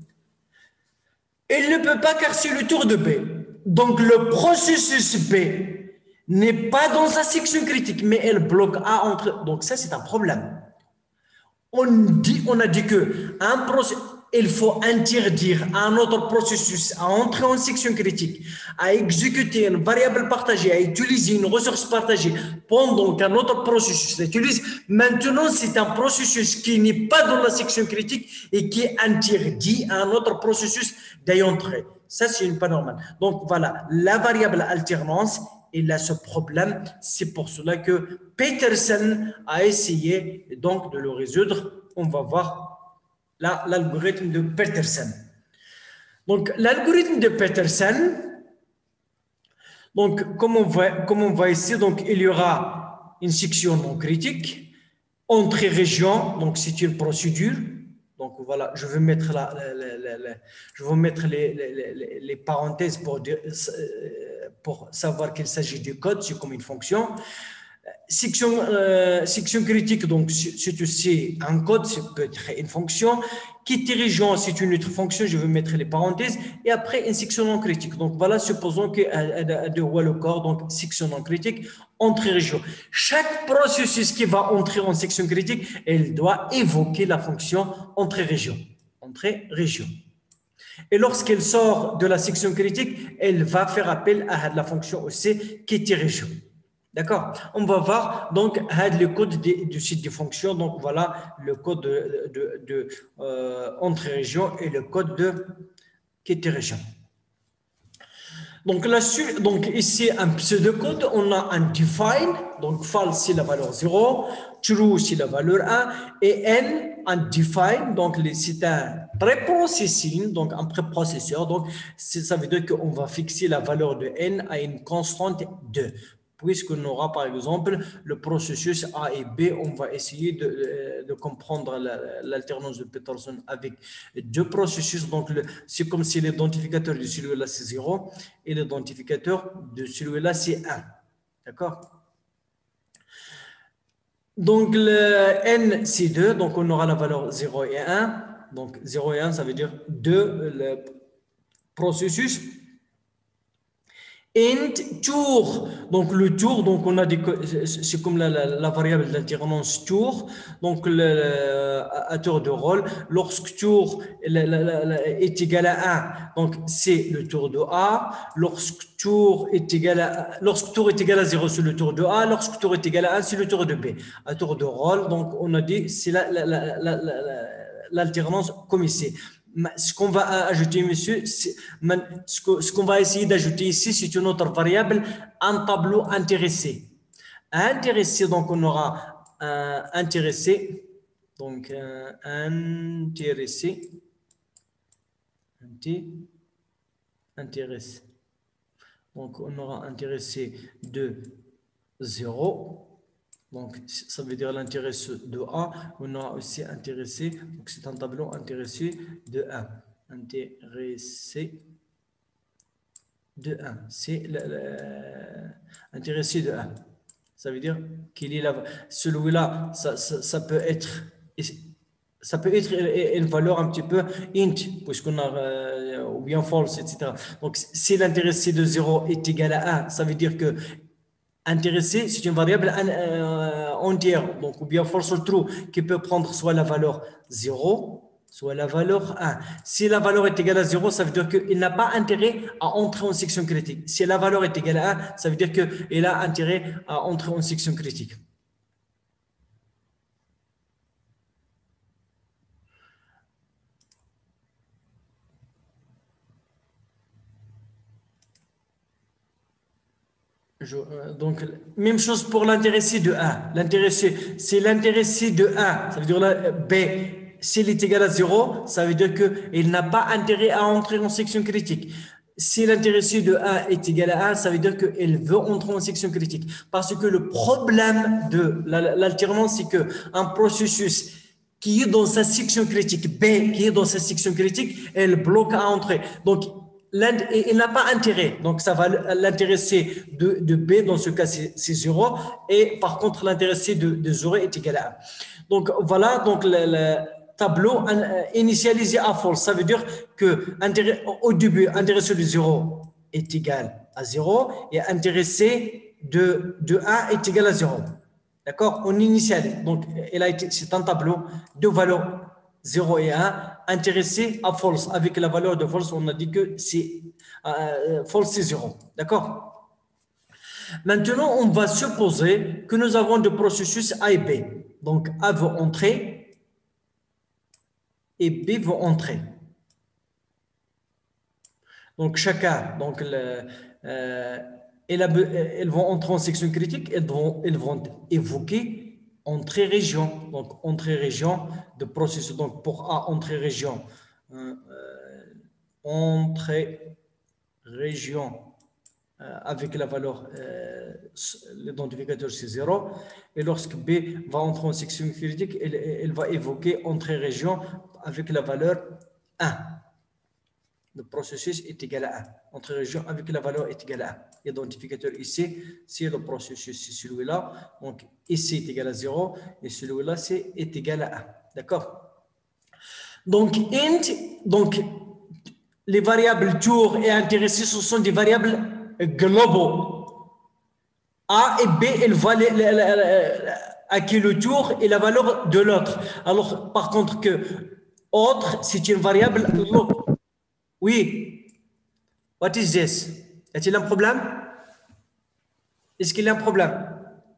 Il ne peut pas car c'est le tour de B. Donc, le processus B n'est pas dans sa section critique, mais elle bloque A entre. Donc, ça, c'est un problème. On, dit, on a dit que un processus, il faut interdire à un autre processus à entrer en section critique, à exécuter une variable partagée, à utiliser une ressource partagée pendant qu'un autre processus l'utilise. Maintenant, c'est un processus qui n'est pas dans la section critique et qui interdit à un autre processus d'y entrer. Ça, c'est pas normal. Donc, voilà, la variable alternance, il a ce problème. C'est pour cela que Petersen a essayé donc de le résoudre. On va voir l'algorithme de Petersen. Donc, l'algorithme de Petersen, donc, comme on voit, comme on voit ici, donc, il y aura une section non critique, entrée région, donc c'est une procédure. Donc voilà, je vais mettre, la, la, la, la, je vais mettre les, les, les, les parenthèses pour, dire, pour savoir qu'il s'agit du code, c'est comme une fonction. Section, euh, section critique, donc c'est aussi un code, c'est peut être une fonction. Quitter région, c'est une autre fonction, je vais mettre les parenthèses. Et après, une section non critique. Donc voilà, supposons qu'elle déroule le corps, donc section non critique, entrée région. Chaque processus qui va entrer en section critique, elle doit évoquer la fonction entrée région. Entrée région. Et lorsqu'elle sort de la section critique, elle va faire appel à la fonction aussi quitter région. D'accord. On va voir donc le code de, du site de fonction. Donc voilà le code de, de, de euh, entrée région et le code de quitter région. Donc là, donc ici un pseudocode, on a un define. Donc false c'est la valeur zéro, true c'est la valeur un et n un define. Donc c'est un préprocessing, donc un préprocesseur. Donc ça veut dire qu'on va fixer la valeur de n à une constante deux. Puisqu'on aura par exemple le processus A et B, on va essayer de, de comprendre l'alternance de Petersen avec deux processus. Donc, c'est comme si l'identificateur de celui-là c'est zéro et l'identificateur de celui-là c'est un. D'accord? Donc, le n c'est deux, donc on aura la valeur zéro et un. Donc, zéro et un, ça veut dire deux le processus. int tour. Donc le tour, donc on a des, c'est comme la, la, la variable d'alternance tour. Donc le, à tour de rôle, lorsque tour la, la, la, est égal à un, donc c'est le tour de A. Lorsque tour est égal à lorsque tour est égal à zéro, c'est le tour de A. Lorsque tour est égal à un, c'est le tour de B. À tour de rôle, donc on a dit c'est la, la, la, la, la, l'alternance comme ici. Ce qu'on va ajouter, monsieur, ce qu'on va essayer d'ajouter ici, c'est une autre variable, un tableau intéressé. Intéressé, donc on aura un intéressé, donc un intéressé, intéressé. Donc on aura intéressé de zéro. Donc, ça veut dire l'intéressé de A. On a aussi intéressé. Donc, c'est un tableau intéressé de un. Intéressé de un. C'est intéressé de un. Ça veut dire qu'il est là. Celui-là, ça, ça, ça peut être. Ça peut être une valeur un petit peu int, puisqu'on a, euh, ou bien false, et cetera. Donc, si l'intéressé de zéro est égal à un, ça veut dire que intéressé, c'est une variable euh, entière, donc ou bien false or true, qui peut prendre soit la valeur zéro, soit la valeur un. Si la valeur est égale à zéro, ça veut dire qu'il n'a pas intérêt à entrer en section critique. Si la valeur est égale à un, ça veut dire qu'il a intérêt à entrer en section critique. Je, euh, donc, même chose pour l'intéressé de un. L'intéressé, c'est l'intéressé de un. Ça veut dire là, B, s'il est égal à zéro, ça veut dire qu'il n'a pas intérêt à entrer en section critique. Si l'intéressé de un est égal à un, ça veut dire qu'il veut entrer en section critique. Parce que le problème de l'alternance, c'est qu'un processus qui est dans sa section critique, B, qui est dans sa section critique, elle bloque à entrer. Donc, il n'a pas intérêt, donc ça va l'intéresser de, de B, dans ce cas c'est zéro, et par contre l'intéressé de, de zéro est égal à un. Donc voilà, donc le, le tableau initialisé à false, ça veut dire que au début, intéressé de zéro est égal à zéro, et intéressé de, de un est égal à zéro. D'accord? On initialise, donc c'est un tableau de valeurs zéro et un, intéressé à false. Avec la valeur de false, on a dit que c'est euh, false, c'est zéro. D'accord? Maintenant, on va supposer que nous avons deux processus A et B. Donc, A veut entrer et B veut entrer. Donc, chacun, donc, le, euh, elles vont entrer en section critique, elles vont, elles vont évoquer entrée région, donc entrée région de processus. Donc pour A, entrée région, euh, entrée région euh, avec la valeur, euh, l'identificateur c'est zéro. Et lorsque B va entrer en section critique, elle, elle va évoquer entrée région avec la valeur un. Le processus est égal à un. Entrée région avec la valeur est égale à un. L'identificateur ici, c'est le processus, c'est celui-là. Donc, ici est égal à zéro et celui-là c'est est égal à un. D'accord? Donc, int, donc, les variables tour et intéressé, ce sont des variables globaux. A et B, elles vont acquérir le tour et la valeur de l'autre. Alors, par contre, que autre, c'est une variable locale. Oui. What is this? Y a-t-il un problème? Est-ce qu'il y a un problème?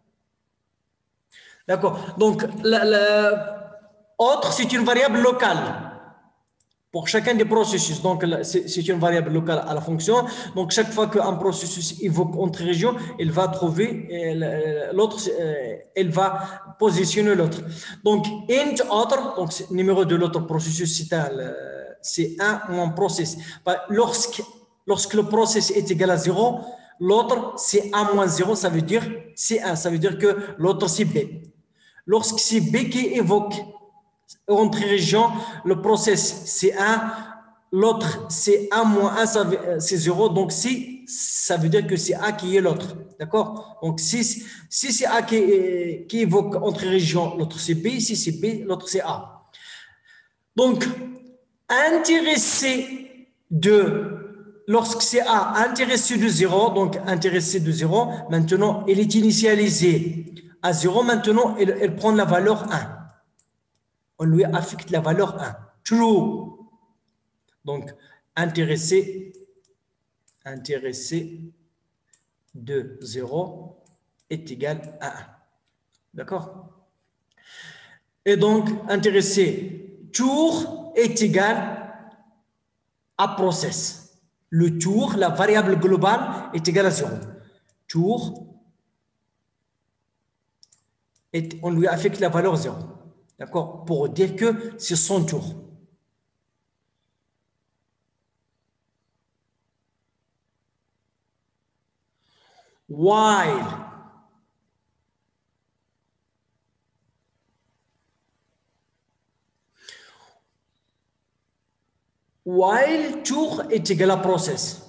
D'accord. Donc, la, la, autre, c'est une variable locale pour chacun des processus. Donc, c'est une variable locale à la fonction. Donc, chaque fois qu'un processus évoque entre régions, il va trouver l'autre, elle va positionner l'autre. Donc, int autre, donc le numéro de l'autre processus, c'est un, c'est un ou un process. Lorsque, lorsque le process est égal à zéro, l'autre c'est un moins zéro, ça veut dire c'est un, ça veut dire que l'autre c'est B. Lorsque c'est B qui évoque entre régions, le process c'est un, l'autre c'est un moins un, c'est zéro, donc si ça veut dire que c'est A qui est l'autre. D'accord? Donc si, si c'est A qui, qui évoque entre régions, l'autre c'est B, si c'est B, l'autre c'est A. Donc, intéressé de lorsque c'est A intéressé de zéro, donc intéressé de zéro, maintenant, il est initialisé à zéro, maintenant, elle, elle prend la valeur un. On lui affecte la valeur un. True. Donc, intéressé, intéressé de zéro est égal à un. D'accord? Et donc, intéressé tour est égal à process. Le tour, la variable globale, est égale à zéro. Tour, et on lui affecte la valeur zéro. D'accord? Pour dire que c'est son tour. While. While tour est égal à process.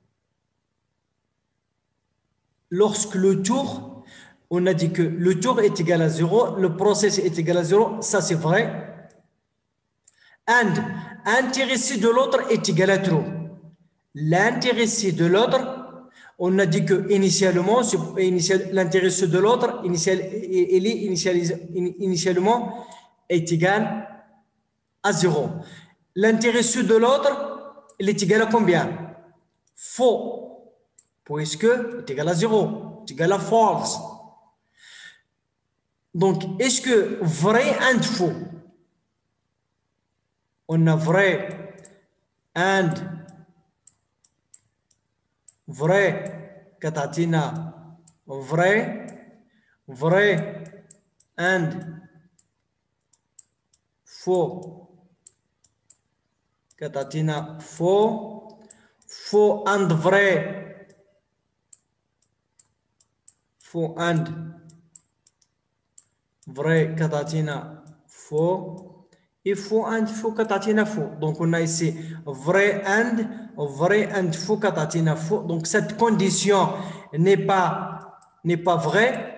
Lorsque le tour, on a dit que le tour est égal à zéro, le process est égal à zéro, ça c'est vrai. And intéressé de l'autre est égal à true. L'intéressé de l'autre, on a dit que initialement, l'intéressé de l'autre, initial, il est initialement est égal à zéro. L'intéressé de l'autre, il est égal à combien? Faux, puisque est égal à zéro, est égal à false. Donc, est-ce que vrai and faux? On a vrai and vrai, katatina, vrai, vrai and faux, katatina, faux, faux and vrai, faux and vrai, katatina, faux. Et faux and faux katatina faux. Donc on a ici vrai and, vrai and faux katatina faux. Donc cette condition n'est pas, n'est pas vraie.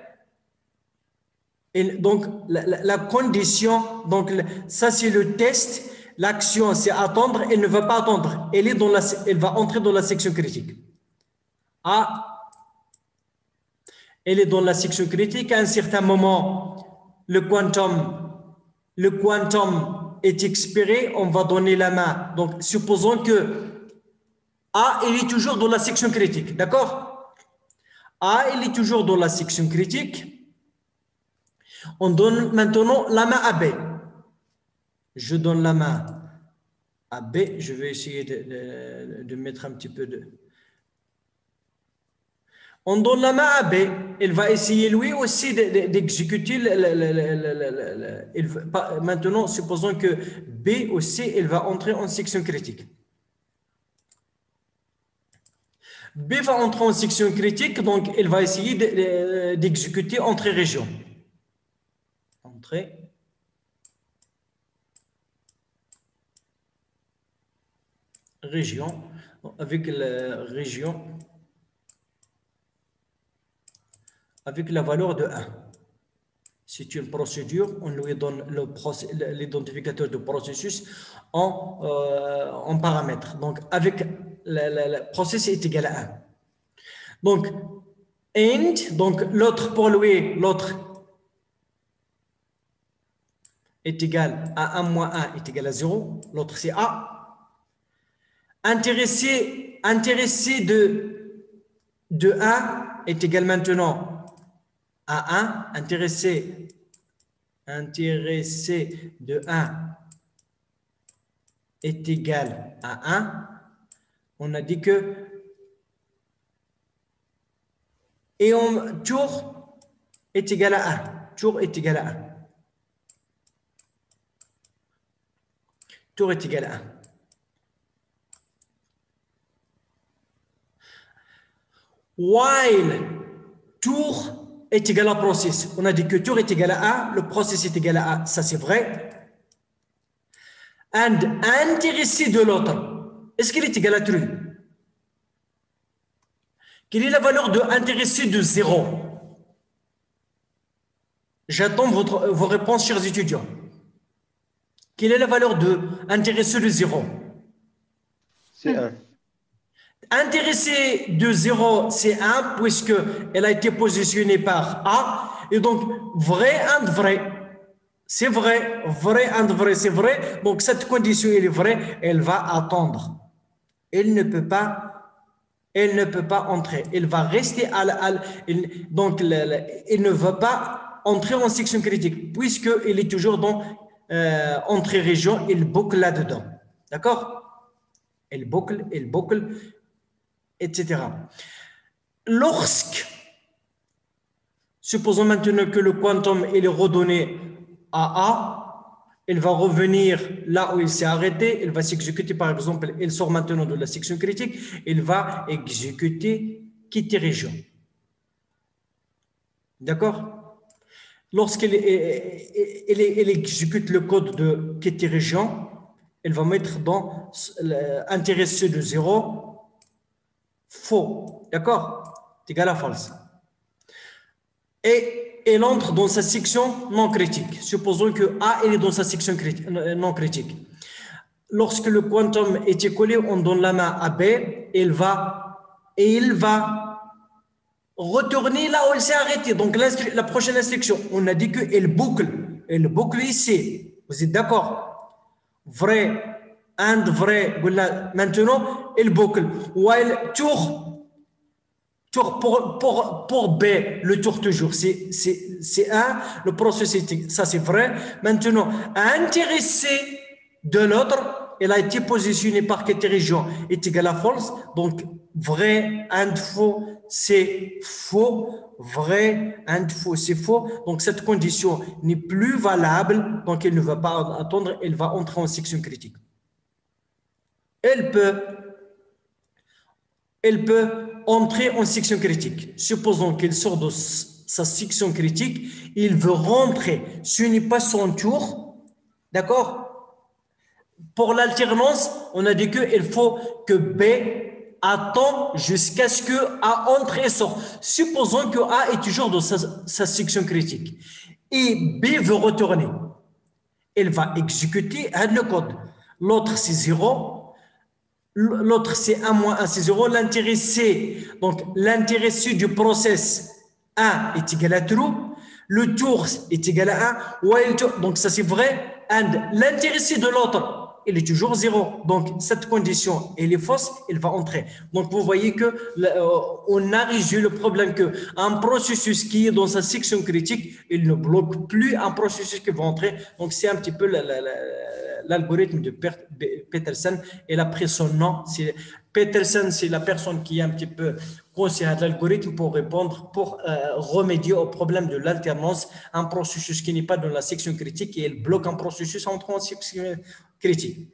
Et donc la, la, la condition, donc ça c'est le test. L'action c'est attendre, elle ne va pas attendre. Elle, est dans la, elle va entrer dans la section critique. A, elle est dans la section critique. À un certain moment, le quantum Le quantum est expiré, on va donner la main. Donc, supposons que A, il est toujours dans la section critique, d'accord? A, il est toujours dans la section critique. On donne maintenant la main à B. Je donne la main à B. Je vais essayer de, de, de mettre un petit peu de... On donne la main à B, il va essayer lui aussi d'exécuter. Le, le, le, le, le, maintenant, supposons que B aussi, il va entrer en section critique. B va entrer en section critique, donc il va essayer d'exécuter entrée région. Entrée. Région, avec la région. Avec la valeur de un. C'est une procédure, on lui donne l'identificateur du processus en, euh, en paramètres. Donc, avec le processus est égal à un. Donc, end, donc l'autre pour lui, l'autre est égal à un moins un est égal à zéro. L'autre c'est A. Intéressé, intéressé de, de un est égal maintenant à un, intéressé, intéressé de un est égal à un. On a dit que et on tour est égal à un. Tour est égal à un. Tour est égal à un. While tour est égal à process. On a dit que tour est égal à un, le process est égal à un, ça c'est vrai. And intéressé de l'autre, est-ce qu'il est égal à true? Quelle est la valeur de intéressé de zéro? J'attends votre, vos réponses, chers étudiants. Quelle est la valeur de intéressé de zéro? C'est un. Intéressé de zéro, c'est un, puisqu'elle a été positionnée par A. Et donc, vrai and vrai. C'est vrai, vrai and vrai, c'est vrai. Donc, cette condition, elle est vraie, elle va attendre. Elle ne peut pas, elle ne peut pas entrer. Elle va rester à la, à la- elle- donc, la- la- elle ne va pas entrer en section critique, puisqu'elle est toujours dans euh, entrée région, elle boucle là-dedans. D'accord? Elle boucle, elle boucle, et cetera. Lorsque, supposons maintenant que le quantum il est redonné à A, il va revenir là où il s'est arrêté, il va s'exécuter par exemple, il sort maintenant de la section critique, il va exécuter quitter région. D'accord? Lorsqu'il il, il, il exécute le code de quitter région, il va mettre dans intéressé de zéro, faux. D'accord? C'est égal à false. Et elle entre dans sa section non critique. Supposons que A elle est dans sa section critique, non critique. Lorsque le quantum est écoulé, on donne la main à B, il va, et il va retourner là où il s'est arrêté. Donc la prochaine instruction, on a dit qu'elle boucle. Elle boucle ici. Vous êtes d'accord? Vrai, and vrai. Maintenant, elle boucle. While tour. Tour pour, pour, pour B, le tour toujours, c'est un, le processus, ça c'est vrai. Maintenant, intéressé de l'autre, il a été positionné par quelle région est égal à false. Donc, vrai and faux, c'est faux. Vrai and faux, c'est faux. Donc, cette condition n'est plus valable. Donc, elle ne va pas attendre, elle va entrer en section critique. Elle peut elle peut entrer en section critique. Supposons qu'il sort de sa section critique, il veut rentrer. Ce n'est pas son tour. D'accord? Pour l'alternance, on a dit qu'il faut que B attend jusqu'à ce que A entre et sort. Supposons que A est toujours dans sa, sa section critique et B veut retourner. Elle va exécuter le code. L'autre, c'est zéro. L'autre, c'est un moins un, c'est zéro. L'intéressé, donc l'intéressé du process un est égal à true. Le tour est égal à un. While tour, donc ça c'est vrai. And l'intéressé de l'autre, il est toujours zéro. Donc cette condition, elle est fausse, elle va entrer. Donc vous voyez que euh, on a résolu le problème que un processus qui est dans sa section critique, il ne bloque plus un processus qui va entrer. Donc c'est un petit peu la, la, la l'algorithme de Peterson. Il a pris son nom. Peterson, c'est la personne qui est un petit peu conseillère de l'algorithme pour répondre, pour euh, remédier au problème de l'alternance, un processus qui n'est pas dans la section critique et il bloque un processus entrant en section critique.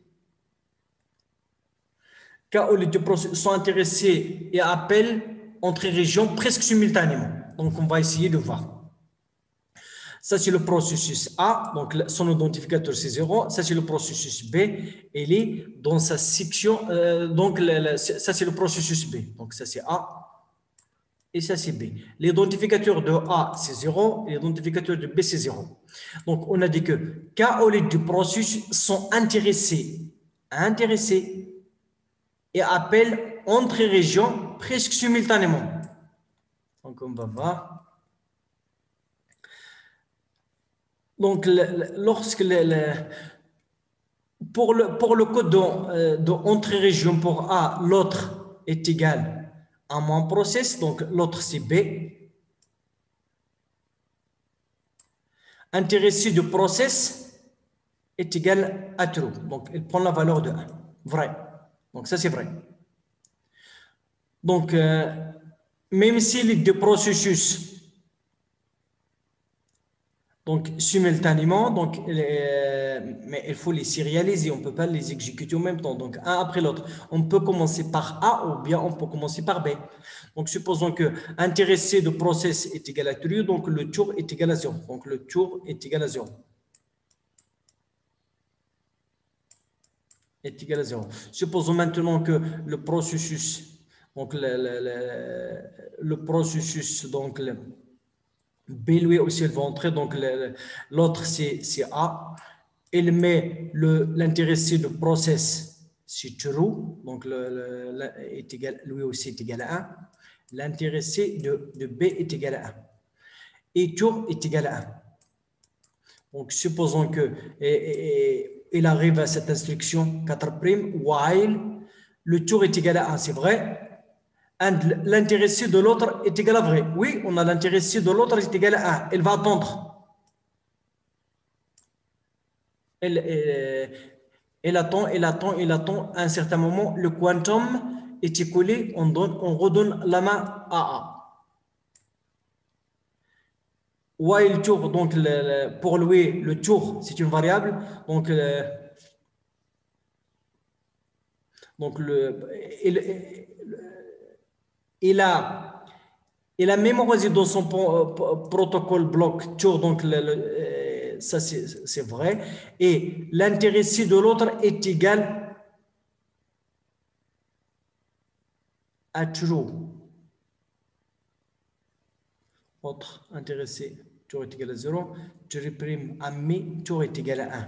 Cas où les deux processus sont intéressés et appellent entre régions presque simultanément. Donc, on va essayer de voir. Ça, c'est le processus A, donc son identificateur, c'est zéro. Ça, c'est le processus B, il est dans sa section, euh, donc le, le, ça, c'est le processus B. Donc, ça, c'est A, et ça, c'est B. L'identificateur de A, c'est zéro, et l'identificateur de B, c'est zéro. Donc, on a dit que K ou les deux processus sont intéressés, intéressés, et appellent entre régions presque simultanément. Donc, on va voir. Donc, lorsque le, le, pour, le, pour le code de, de entrée région pour A, l'autre est égal à mon process, donc l'autre c'est B. Intéressé du process est égal à true. Donc, il prend la valeur de un. Vrai. Donc, ça c'est vrai. Donc, euh, même si les deux processus donc simultanément, donc, euh, mais il faut les serialiser, on ne peut pas les exécuter en même temps, donc un après l'autre. On peut commencer par A ou bien on peut commencer par B. Donc supposons que intéressé de process est égal à true, donc le tour est égal à zéro. Donc le tour est égal à zéro. Est égal à zéro. Supposons maintenant que le processus, donc le, le, le, le processus, donc le, B, lui aussi, elle va entrer. Donc, l'autre, c'est A. Elle met l'intéressé de process c'est true, donc le, le, le, est égal, lui aussi est égal à un. L'intéressé de, de B est égal à un. Et tour est égal à un. Donc, supposons que et, et, il arrive à cette instruction quatre' while le tour est égal à un, c'est vrai. And l'intéressé de l'autre est égal à vrai. Oui, on a l'intéressé de l'autre est égal à un. Elle va attendre. Elle, elle, elle attend, elle attend, elle attend. À un certain moment, le quantum est écoulé. On, donne, on redonne la main à A. While tour, donc le, le, pour lui, le tour, c'est une variable. Donc, le, donc le, il, il, a, il a mémorisé dans son protocole bloc tour, donc le, le, ça c'est vrai. Et l'intéressé de l'autre est égal à true. Autre intéressé, tour est égal à zéro. Je réprime à mi, tour est égal à un.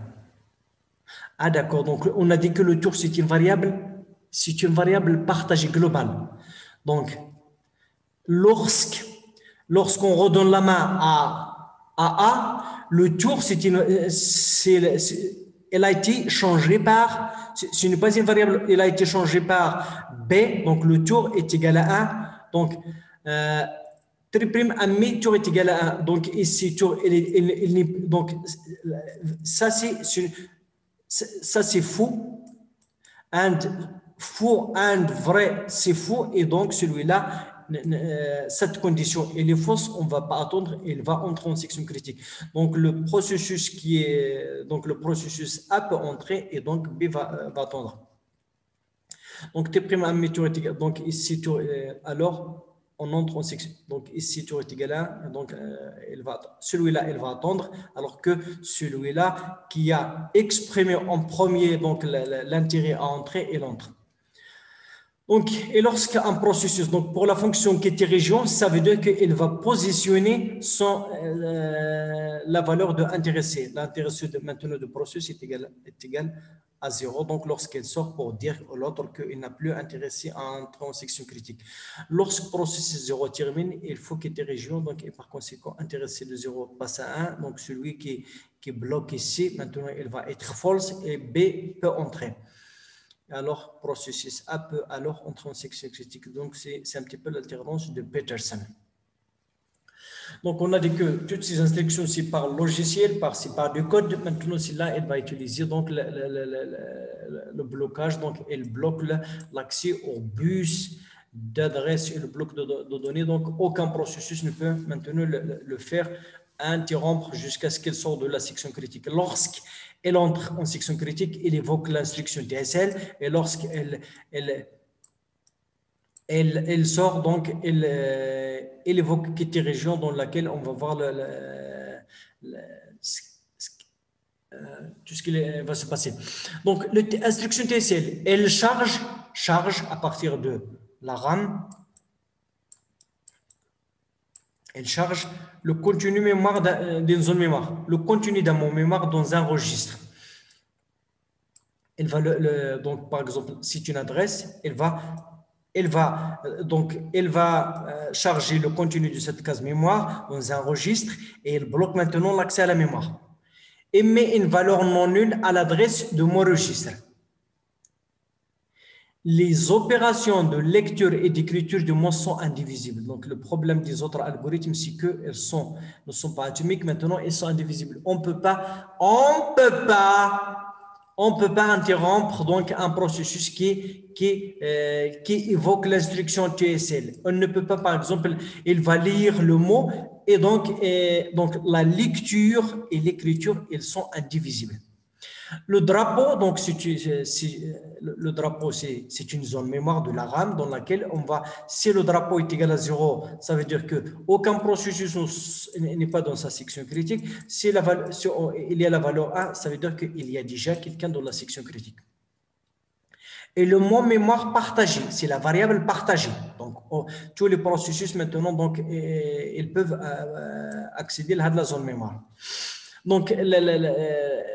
Ah d'accord, donc on a dit que le tour c'est une variable, c'est une variable partagée globale. Donc, lorsque, lorsqu'on redonne la main à, à A, le tour c'est une, c'est, c'est, elle a été changée par, ce n'est pas une variable, elle a été changée par B, donc le tour est égal à un. Donc, euh, triprime ami tour est égal à un. Donc ici tour, il, il, il, il, donc ça c'est ça c'est faux. And faux and vrai c'est faux et donc celui-là, cette condition elle est fausse, on ne va pas attendre, il va entrer en section critique. Donc le processus qui est donc le processus A peut entrer et donc B va, va attendre. Donc T' ami tour est égal, donc ici tour, alors on entre en section. Donc ici tour est égal à un, donc euh, il va, celui-là il va attendre, alors que celui-là qui a exprimé en premier donc l'intérêt à entrer, il entre. Donc, et lorsqu'un processus, donc pour la fonction qui était région, ça veut dire qu'il va positionner son, euh, la valeur de intéressé. L'intéressé de maintenant de processus est égal, est égal à zéro. Donc, lorsqu'elle sort pour dire à l'autre qu'il n'a plus intéressé à entrer en section critique. Lorsque le processus zéro termine, il faut qu'il ait région. Donc, et par conséquent, intéressé de zéro passe à un. Donc, celui qui, qui bloque ici, maintenant, il va être false et B peut entrer. Alors, processus A peut alors entrer en section critique. Donc, c'est un petit peu l'alternance de Peterson. Donc, on a dit que toutes ces instructions, c'est par logiciel, par, c'est par du code. Maintenant, c'est là, elle va utiliser donc le, le, le, le, le blocage. Donc, elle bloque l'accès au bus d'adresse et le bloc de, de données. Donc, aucun processus ne peut maintenant le, le faire interrompre jusqu'à ce qu'elle sorte de la section critique. Lorsqu'elle entre en section critique, elle évoque l'instruction D S L et lorsqu'elle elle, elle, elle sort, donc elle, elle évoque quitter région dans laquelle on va voir le, le, le, euh, tout ce qui va se passer. Donc, l'instruction D S L, elle charge, charge à partir de la RAM. Elle charge le contenu mémoire d'une zone mémoire, le contenu d'un mot mémoire dans un registre. Elle va le, le, donc par exemple, c'est une adresse, elle va, elle va donc elle va charger le contenu de cette case mémoire dans un registre et elle bloque maintenant l'accès à la mémoire. Et met une valeur non nulle à l'adresse de mon registre. Les opérations de lecture et d'écriture de mots sont indivisibles. Donc, le problème des autres algorithmes, c'est qu'elles sont, ne sont pas atomiques. Maintenant, elles sont indivisibles. On peut pas, on peut pas, on peut pas interrompre donc un processus qui, qui, euh, qui évoque l'instruction T S L. On ne peut pas, par exemple, il va lire le mot et donc, et donc la lecture et l'écriture, elles sont indivisibles. Le drapeau, donc c'est, c'est, le drapeau, c'est, c'est une zone mémoire de la RAM dans laquelle on va, si le drapeau est égal à zéro, ça veut dire qu'aucun processus n'est pas dans sa section critique. Si, la, si il y a la valeur un, ça veut dire qu'il y a déjà quelqu'un dans la section critique. Et le mot mémoire partagé, c'est la variable partagée. Donc, oh, tous les processus maintenant, donc, eh, ils peuvent euh, accéder à la zone mémoire. Donc, le, le, le,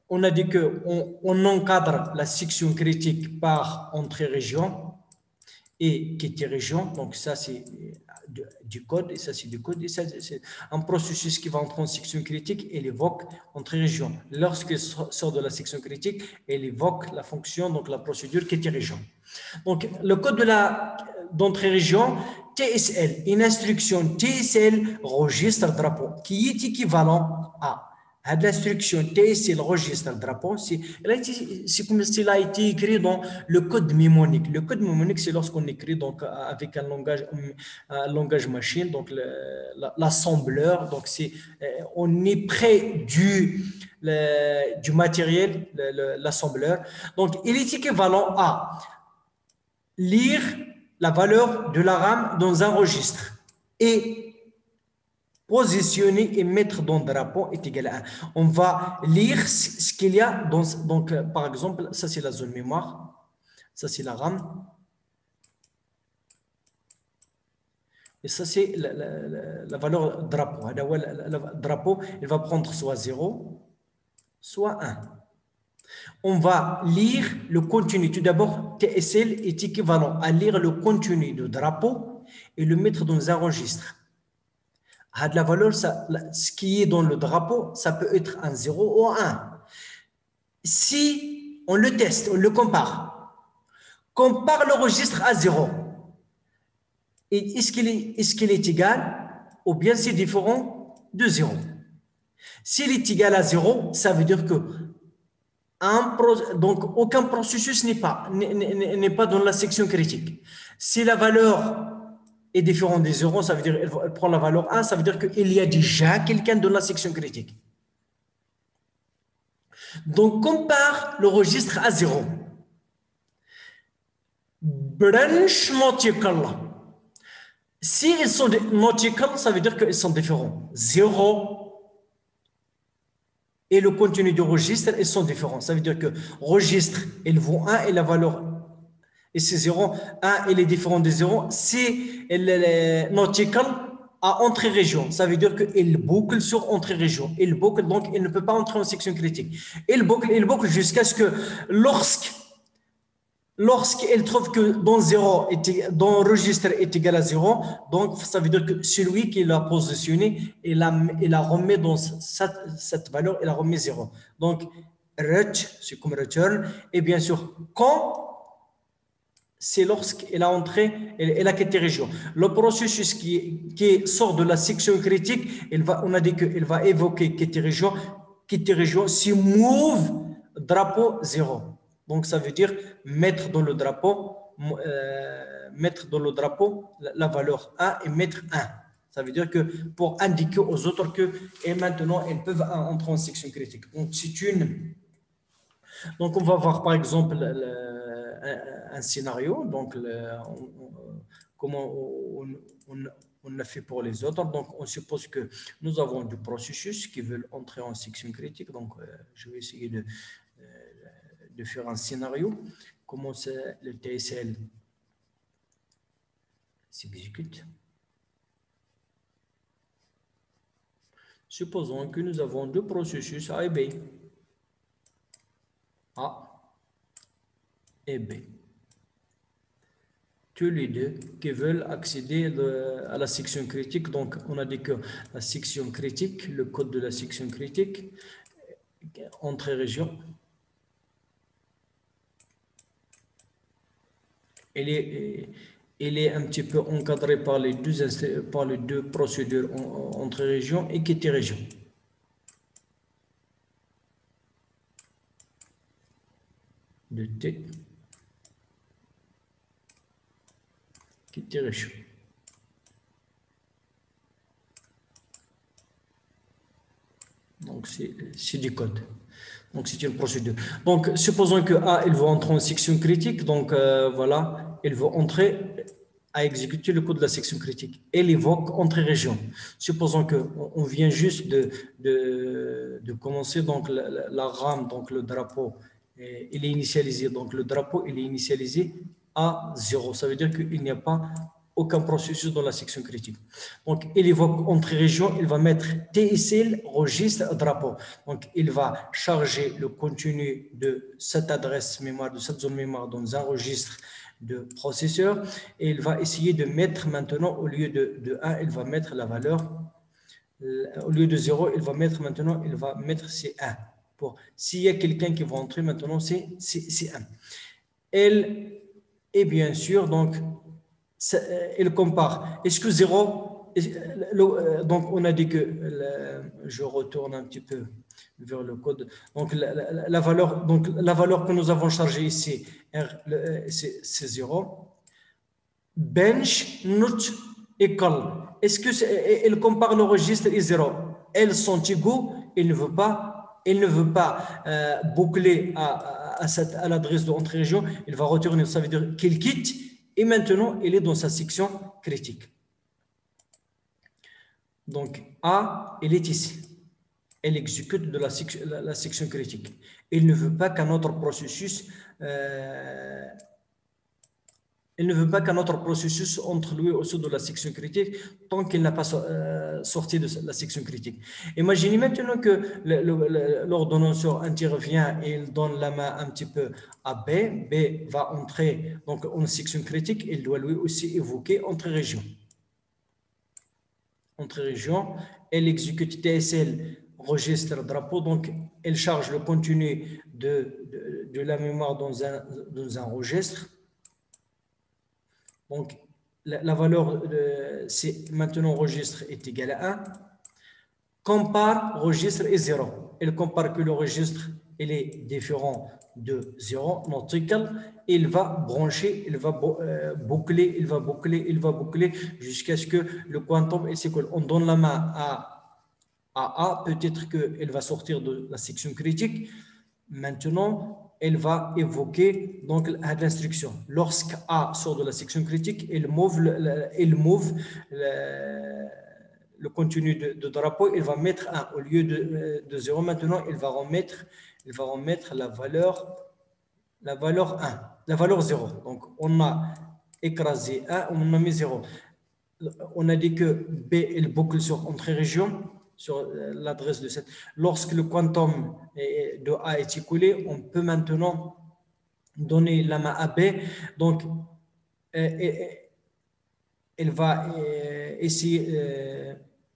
on a dit qu'on on encadre la section critique par entrée région et quitter région. Donc, ça, c'est du code, et ça, c'est du code. Et ça, c'est un processus qui va entrer en section critique et évoque entrée région. Lorsqu'il sort de la section critique, elle évoque la fonction, donc la procédure quitter région. Donc, le code de la d'entrée région, T S L, une instruction T S L registre drapeau qui est équivalent à l'instruction T S L registre drapeau. C'est comme s'il a été écrit dans le code mnémonique. Le code mnémonique, c'est lorsqu'on écrit donc avec un langage, un langage machine, donc l'assembleur. Donc, c'est, on est près du, le, du matériel, l'assembleur. Donc, il est équivalent à lire la valeur de la RAM dans un registre et positionner et mettre dans le drapeau est égal à un. On va lire ce qu'il y a dans, donc par exemple, ça c'est la zone mémoire, ça c'est la RAM, et ça c'est la, la, la, la valeur drapeau. Le drapeau, il va prendre soit zéro, soit un. On va lire le contenu. Tout d'abord, T S L est équivalent à lire le contenu du drapeau et le mettre dans un registre. À de la valeur, ça, ce qui est dans le drapeau, ça peut être un zéro ou un. Si on le teste, on le compare, compare le registre à zéro, et est-ce qu'il est, est-ce qu'il est égal ou bien c'est différent de zéro? S'il est égal à zéro, ça veut dire que un, donc aucun processus n'est pas, n'est pas dans la section critique. Si la valeur est différente des zéros, ça veut dire qu'elle prend la valeur un, ça veut dire qu'il y a déjà quelqu'un dans la section critique. Donc, compare le registre à zéro. Branch nautical. Si ils sont nautical, ça veut dire qu'ils sont différents. zéro et le contenu du registre, ils sont différents. Ça veut dire que registre, il vaut un et la valeur, et c'est zéro, un, il est différent de zéro. Si le nautical à entrée région, ça veut dire qu'il boucle sur entrée région. Il boucle, donc il ne peut pas entrer en section critique. Il boucle, il boucle jusqu'à ce que lorsque Lorsqu'il trouve que dans zéro, dans le registre est égal à zéro, donc ça veut dire que celui qui l'a positionné, il la, il la remet dans cette, cette valeur, il la remet zéro. Donc, ret, c'est comme return, et bien sûr, quand, c'est lorsqu'il a entré, il a quitté région. Le processus qui, qui sort de la section critique, il va, on a dit qu'il va évoquer quitter région, quitter région, si move drapeau zéro. Donc, ça veut dire mettre dans le drapeau, euh, mettre dans le drapeau la, la valeur un et mettre un. Ça veut dire que pour indiquer aux autres que, et maintenant, ils peuvent entrer en section critique. Donc, c'est une. Donc, on va voir par exemple le, un, un scénario. Donc, le, on, on, comment on, on, on l'a fait pour les autres. Donc, on suppose que nous avons du processus qui veulent entrer en section critique. Donc, euh, je vais essayer de. Euh, de faire un scénario, comment le T S L s'exécute. Supposons que nous avons deux processus A et B. A et B. Tous les deux qui veulent accéder le, à la section critique. Donc, on a dit que la section critique, le code de la section critique, entrée région, Elle est, elle est un petit peu encadrée par les deux, par les deux procédures entre régions et quitter région. De T, quitter région. Donc, c'est du code. Donc, c'est une procédure. Donc, supposons que A, il veut entrer en section critique. Donc, euh, voilà, il veut entrer à exécuter le code de la section critique. Elle évoque entrée région. Supposons qu'on vient juste de, de, de commencer donc la, la, la RAM, donc le drapeau, et, il est initialisé. Donc, le drapeau, il est initialisé à zéro. Ça veut dire qu'il n'y a pas aucun processus dans la section critique. Donc, il évoque entrée région, il va mettre T S L, registre, drapeau. Donc, il va charger le contenu de cette adresse mémoire, de cette zone mémoire dans un registre de processeur et il va essayer de mettre maintenant, au lieu de, de un, il va mettre la valeur, au lieu de zéro, il va mettre maintenant, il va mettre C un. Pour, s'il y a quelqu'un qui va entrer maintenant, c'est C un. Elle, et bien sûr, donc, ça, il compare. Est-ce que zéro, donc on a dit que, je retourne un petit peu vers le code. Donc la, la, la valeur, donc la valeur que nous avons chargée ici, c'est zéro. Bench, not, école. Est-ce que il compare le registre et zéro? Elles sont égaux. Il ne veut pas, il ne veut pas euh, boucler à, à, à, à l'adresse de entrée région. Il va retourner. Ça veut dire qu'il quitte. Et maintenant, il est dans sa section critique. Donc A, il est ici. Elle exécute de la section, la, la section critique. Il ne veut pas qu'un autre processus, euh, il ne veut pas qu'un autre processus entre lui au sein de la section critique tant qu'il n'a pas euh, sorti de la section critique. Imaginez maintenant que l'ordonnanceur intervient et il donne la main un petit peu à B. B va entrer donc en section critique. Il doit lui aussi évoquer entrée région. Entrée région, elle exécute T S L. Registre drapeau, donc elle charge le contenu de, de, de la mémoire dans un, dans un registre. Donc la, la valeur de c'est maintenant registre est égale à un. Compare registre et zéro. Elle compare que le registre il est différent de zéro, not equal. Il va brancher, il va boucler, il va boucler, il va boucler jusqu'à ce que le quantum est égal. On donne la main à A, peut-être qu'elle va sortir de la section critique. Maintenant, elle va évoquer donc l'instruction. Lorsque A sort de la section critique, elle move le, elle move le, le contenu de, de drapeau. Elle va mettre un au lieu de, de zéro. Maintenant, elle va remettre, elle va remettre la valeur, la valeur un, la valeur zéro. Donc, on a écrasé un, on a mis zéro. On a dit que B, elle boucle sur entrée région. Sur l'adresse de cette. Lorsque le quantum de A est écoulé, on peut maintenant donner la main à B. Donc, elle va essayer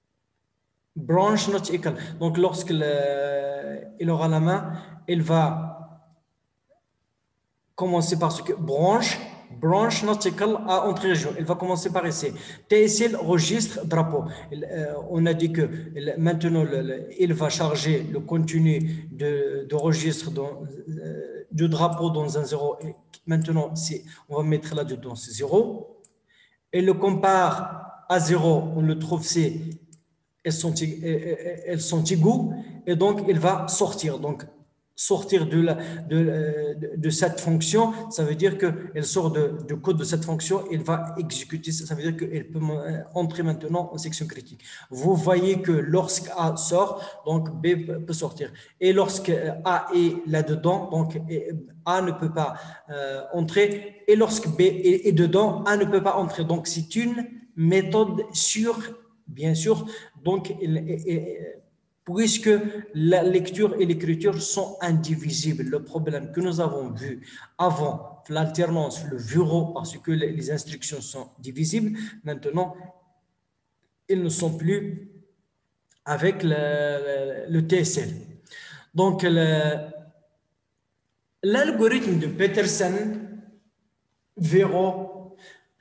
branch not equal. Donc, lorsqu'il aura la main, elle va commencer par ce que branch. Branch not equal à entrée région. Il va commencer par ici. T S L, registre, drapeau. Il, euh, on a dit que il, maintenant, le, le, il va charger le contenu de, de registre dans, euh, de drapeau dans un zéro. Et maintenant, on va mettre là-dedans, c'est zéro. Et le compare à zéro, on le trouve, c'est elles sont, elles sont égaux. Et donc, il va sortir. Donc, sortir de, la, de, de, de cette fonction, ça veut dire qu'elle sort de, de code de cette fonction, elle va exécuter, ça veut dire qu'elle peut entrer maintenant en section critique. Vous voyez que lorsque A sort, donc B peut sortir. Et lorsque A est là-dedans, donc A ne peut pas euh, entrer. Et lorsque B est, est dedans, A ne peut pas entrer. Donc c'est une méthode sûre, bien sûr. Donc il est puisque la lecture et l'écriture sont indivisibles. Le problème que nous avons vu avant l'alternance, le bureau, parce que les instructions sont divisibles, maintenant, ils ne sont plus avec le, le T S L. Donc, l'algorithme de Peterson, Vero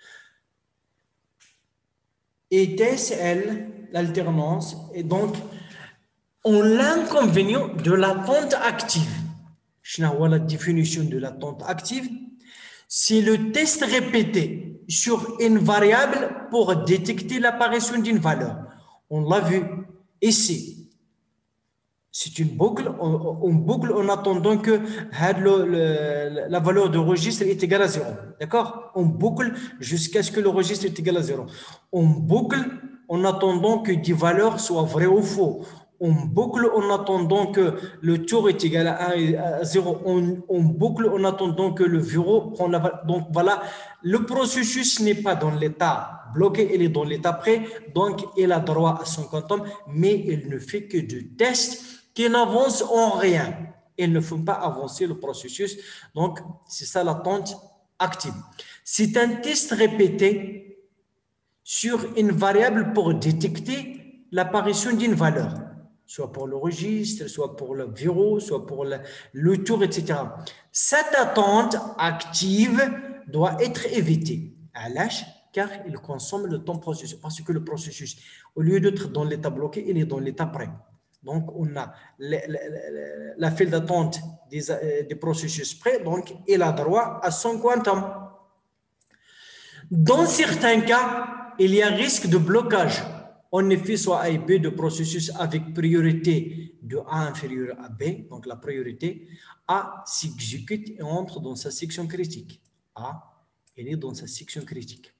et T S L, l'alternance, et donc, ont l'inconvénient de l'attente active. Je n'ai pas la définition de l'attente active. C'est le test répété sur une variable pour détecter l'apparition d'une valeur. On l'a vu ici. C'est une boucle. On, on boucle en attendant que le, le, la valeur de registre est égale à zéro. D'accord? On boucle jusqu'à ce que le registre est égal à zéro. On boucle en attendant que des valeurs soient vraies ou faux. on boucle en attendant que le tour est égal à un et à zéro, on, on boucle en attendant que le verrou prend la valeur. Donc voilà, le processus n'est pas dans l'état bloqué, il est dans l'état prêt, donc il a droit à son quantum, mais il ne fait que des tests qui n'avancent en rien. Ils ne font pas avancer le processus, donc c'est ça l'attente active. C'est un test répété sur une variable pour détecter l'apparition d'une valeur, soit pour le registre, soit pour le verrou, soit pour le, le tour, et cetera. Cette attente active doit être évitée. À l'âge, car il consomme le temps processus, parce que le processus, au lieu d'être dans l'état bloqué, il est dans l'état prêt. Donc, on a la, la, la, la file d'attente des, des processus prêts, donc il a droit à son quantum. Dans certains cas, il y a un risque de blocage. En effet, soit A et B de processus avec priorité de A inférieur à B, donc la priorité, A s'exécute et entre dans sa section critique. A, elle est dans sa section critique.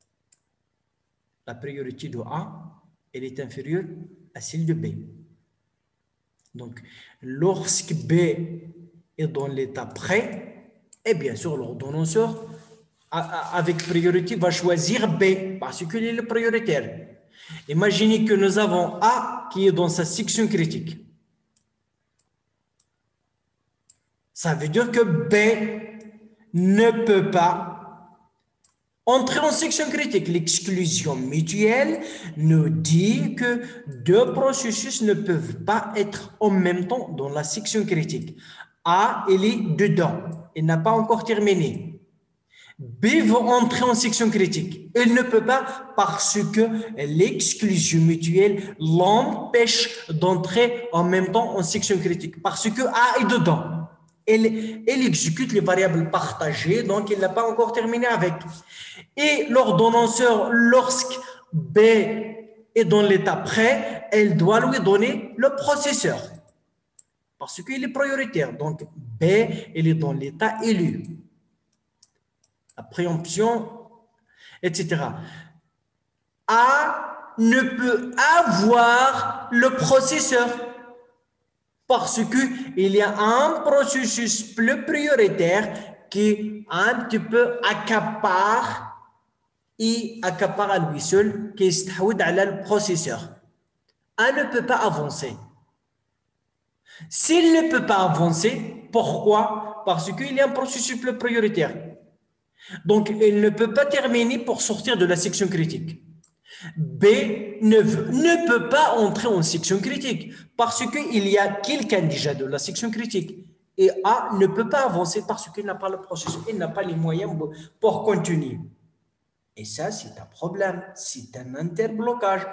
La priorité de A, elle est inférieure à celle de B. Donc, lorsque B est dans l'état prêt, et bien sûr, l'ordonnanceur avec priorité va choisir B parce qu'il est le prioritaire. Imaginez que nous avons A qui est dans sa section critique. Ça veut dire que B ne peut pas entrer en section critique. L'exclusion mutuelle nous dit que deux processus ne peuvent pas être en même temps dans la section critique. A, il est dedans. Il n'a pas encore terminé. B veut entrer en section critique. Il ne peut pas parce que l'exclusion mutuelle l'empêche d'entrer en même temps en section critique. Parce que A est dedans. Elle, elle exécute les variables partagées, donc il n'a pas encore terminé avec. Et l'ordonnanceur, lorsque B est dans l'état prêt, elle doit lui donner le processeur. Parce qu'il est prioritaire. Donc B, elle est dans l'état élu. La préemption, et cetera. A ne peut avoir le processeur parce qu'il y a un processus plus prioritaire qui un petit peu accapare et accapare à lui seul, qui est le processeur. A ne peut pas avancer. S'il ne peut pas avancer, pourquoi? Parce qu'il y a un processus plus prioritaire. Donc, il ne peut pas terminer pour sortir de la section critique. B ne, veut, ne peut pas entrer en section critique parce qu'il y a quelqu'un déjà de la section critique. Et A ne peut pas avancer parce qu'il n'a pas le processus, il n'a pas les moyens pour continuer. Et ça, c'est un problème, c'est un interblocage.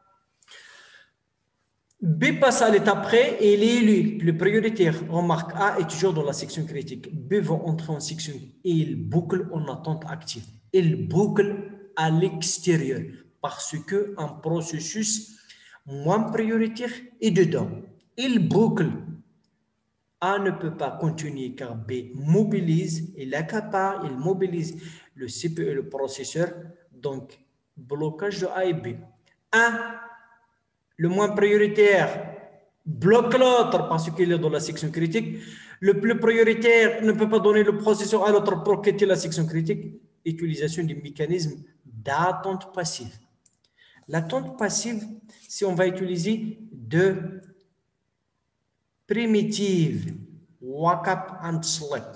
B passe à l'étape près et il est élu, le prioritaire. Remarque, A est toujours dans la section critique. B va entrer en section et il boucle en attente active. Il boucle à l'extérieur parce qu'un processus moins prioritaire est dedans. Il boucle. A ne peut pas continuer car B mobilise, il accapare, il mobilise le C P U et le processeur. Donc, blocage de A et B. un Le moins prioritaire bloque l'autre parce qu'il est dans la section critique. Le plus prioritaire ne peut pas donner le processeur à l'autre pour quitter la section critique. Utilisation du mécanisme d'attente passive. L'attente passive, si on va utiliser deux primitives, wake up and sleep.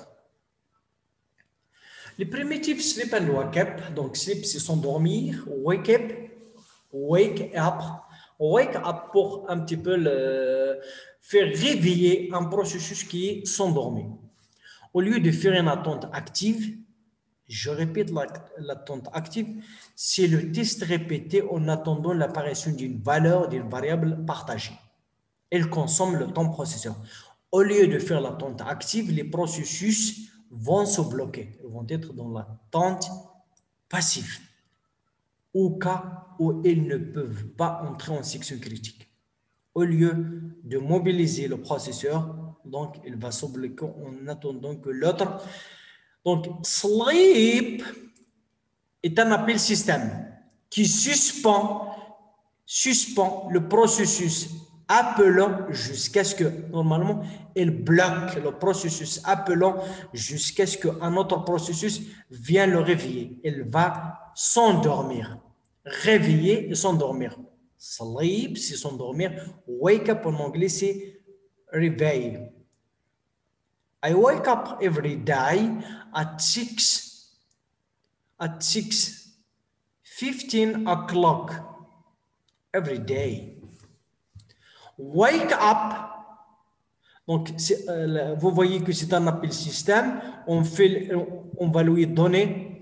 Les primitives sleep and wake up, donc sleep c'est s'endormir, wake up, wake up. Wake up pour un petit peu le, faire réveiller un processus qui est s'endormi. Au lieu de faire une attente active, je répète, l'attente active, c'est le test répété en attendant l'apparition d'une valeur, d'une variable partagée. Elle consomme le temps processeur. Au lieu de faire l'attente active, les processus vont se bloquer. Ils vont être dans l'attente passive. Au cas où ils ne peuvent pas entrer en section critique. Au lieu de mobiliser le processeur, donc il va se bloquer en attendant que l'autre. Donc, sleep est un appel système qui suspend, suspend le processus appelant jusqu'à ce que, normalement, il bloque le processus appelant jusqu'à ce qu'un autre processus vienne le réveiller. Il va s'endormir. Réveiller et s'endormir. Sleep, c'est s'endormir. Wake up en anglais, c'est réveil. I wake up every day at six, at six fifteen o'clock every day. Wake up. Donc, euh, vous voyez que c'est un appel système. On, fait, on va lui donner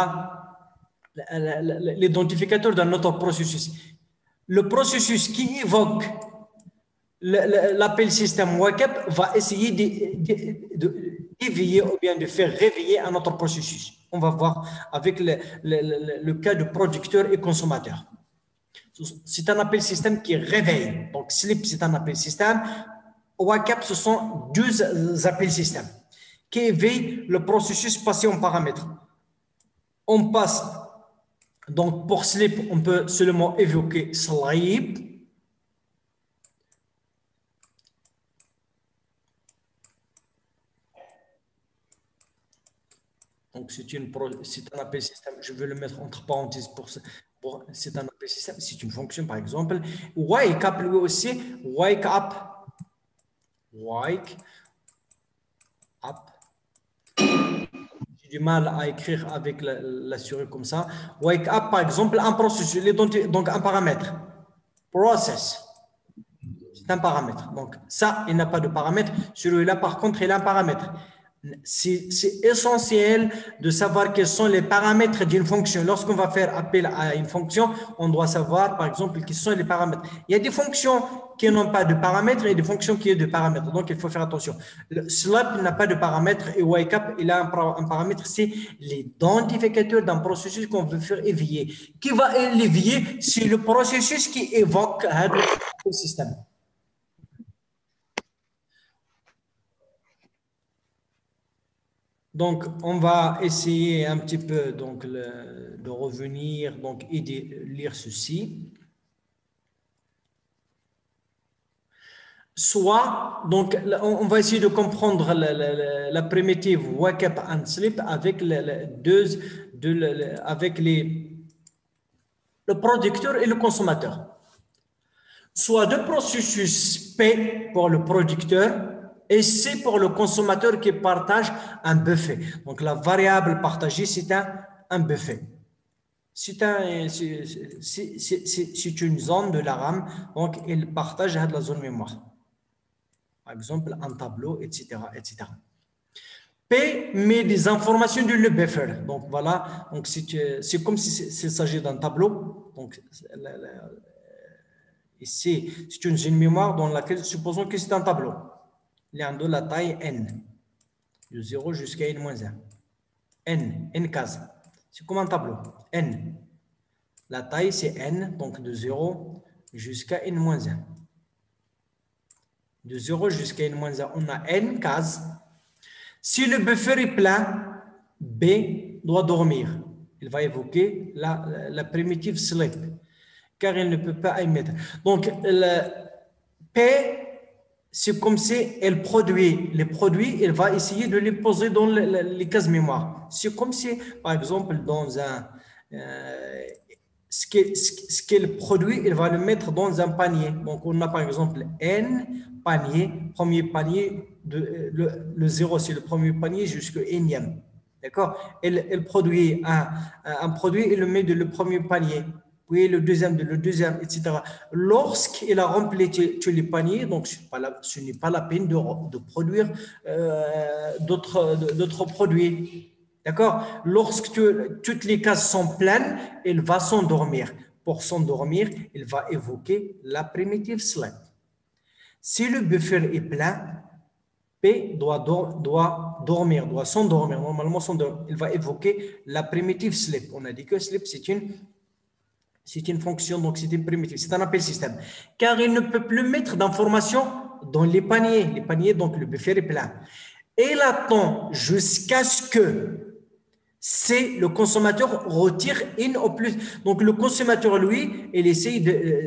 l'identificateur d'un autre processus. Le processus qui évoque l'appel système wake up va essayer d'éveiller ou bien de faire réveiller un autre processus. On va voir avec le, le, le, le cas de producteur et consommateur. C'est un appel système qui réveille. Donc, sleep, c'est un appel système. Wake up, ce sont deux appels systèmes qui éveillent le processus passé en paramètres. On passe, donc pour sleep, on peut seulement évoquer sleep. Donc, c'est un appel système. Je vais le mettre entre parenthèses pour ça. Bon, c'est un appel système, c'est une fonction par exemple. Wake up, lui aussi, wake up, wake up. J'ai du mal à écrire avec la, la souris comme ça. Wake up, par exemple, un processus, donc un paramètre. Process, c'est un paramètre. Donc, ça, il n'a pas de paramètre. Celui-là, par contre, il a un paramètre. C'est essentiel de savoir quels sont les paramètres d'une fonction. Lorsqu'on va faire appel à une fonction, on doit savoir, par exemple, quels sont les paramètres. Il y a des fonctions qui n'ont pas de paramètres et des fonctions qui ont des paramètres. Donc, il faut faire attention. Le sleep n'a pas de paramètres et wake up, il a un, un paramètre, c'est l'identificateur d'un processus qu'on veut faire éveiller. Qui va l'éveiller? C'est le processus qui évoque le système. Donc, on va essayer un petit peu donc, le, de revenir donc, et de lire ceci. Soit, donc, on va essayer de comprendre la, la, la primitive wake up and sleep avec, les deux, de, avec les, le producteur et le consommateur. Soit deux processus P pour le producteur et C pour le consommateur qui partage un buffet. Donc, la variable partagée, c'est un, un buffet. C'est un, une zone de la RAM, donc il partage la zone mémoire. Par exemple, un tableau, et cetera, et cetera. P met des informations dans le buffer. Donc, voilà. Donc, c'est comme s'il s'agit d'un tableau. Donc, la, la, ici, c'est une zone mémoire dans laquelle, supposons que c'est un tableau. Il y a de la taille n, de zéro jusqu'à n moins un. N, n cases. C'est comme un tableau. N. La taille, c'est n, donc de zéro jusqu'à n moins un. De zéro jusqu'à n moins un, on a n cases. Si le buffer est plein, B doit dormir. Il va évoquer la, la, la primitive sleep, car il ne peut pas émettre. Donc, le P, c'est comme si elle produit les produits, elle va essayer de les poser dans les, les cases mémoire. C'est comme si, par exemple, dans un, euh, ce qu'elle ce qu'elle produit, elle va le mettre dans un panier. Donc, on a par exemple N panier, premier panier, de, le, le zéro, c'est le premier panier jusqu'au énième. D'accord? Elle, elle produit un, un produit et le met dans le premier panier. Puis le deuxième, le deuxième, et cetera. Lorsqu'il a rempli tous les paniers, donc ce n'est pas la peine de, de produire euh, d'autres produits. D'accord? Lorsque toutes les cases sont pleines, il va s'endormir. Pour s'endormir, il va évoquer la primitive sleep. Si le buffer est plein, P doit, doit dormir, doit s'endormir. Normalement, s'endormir. Il va évoquer la primitive sleep. On a dit que sleep, c'est une C'est une fonction, donc c'est une primitive, c'est un appel système. Car il ne peut plus mettre d'informations dans les paniers. Les paniers, donc le buffer est plein. Et il attend jusqu'à ce que c'est le consommateur retire une ou plus. Donc le consommateur, lui, il essaye de,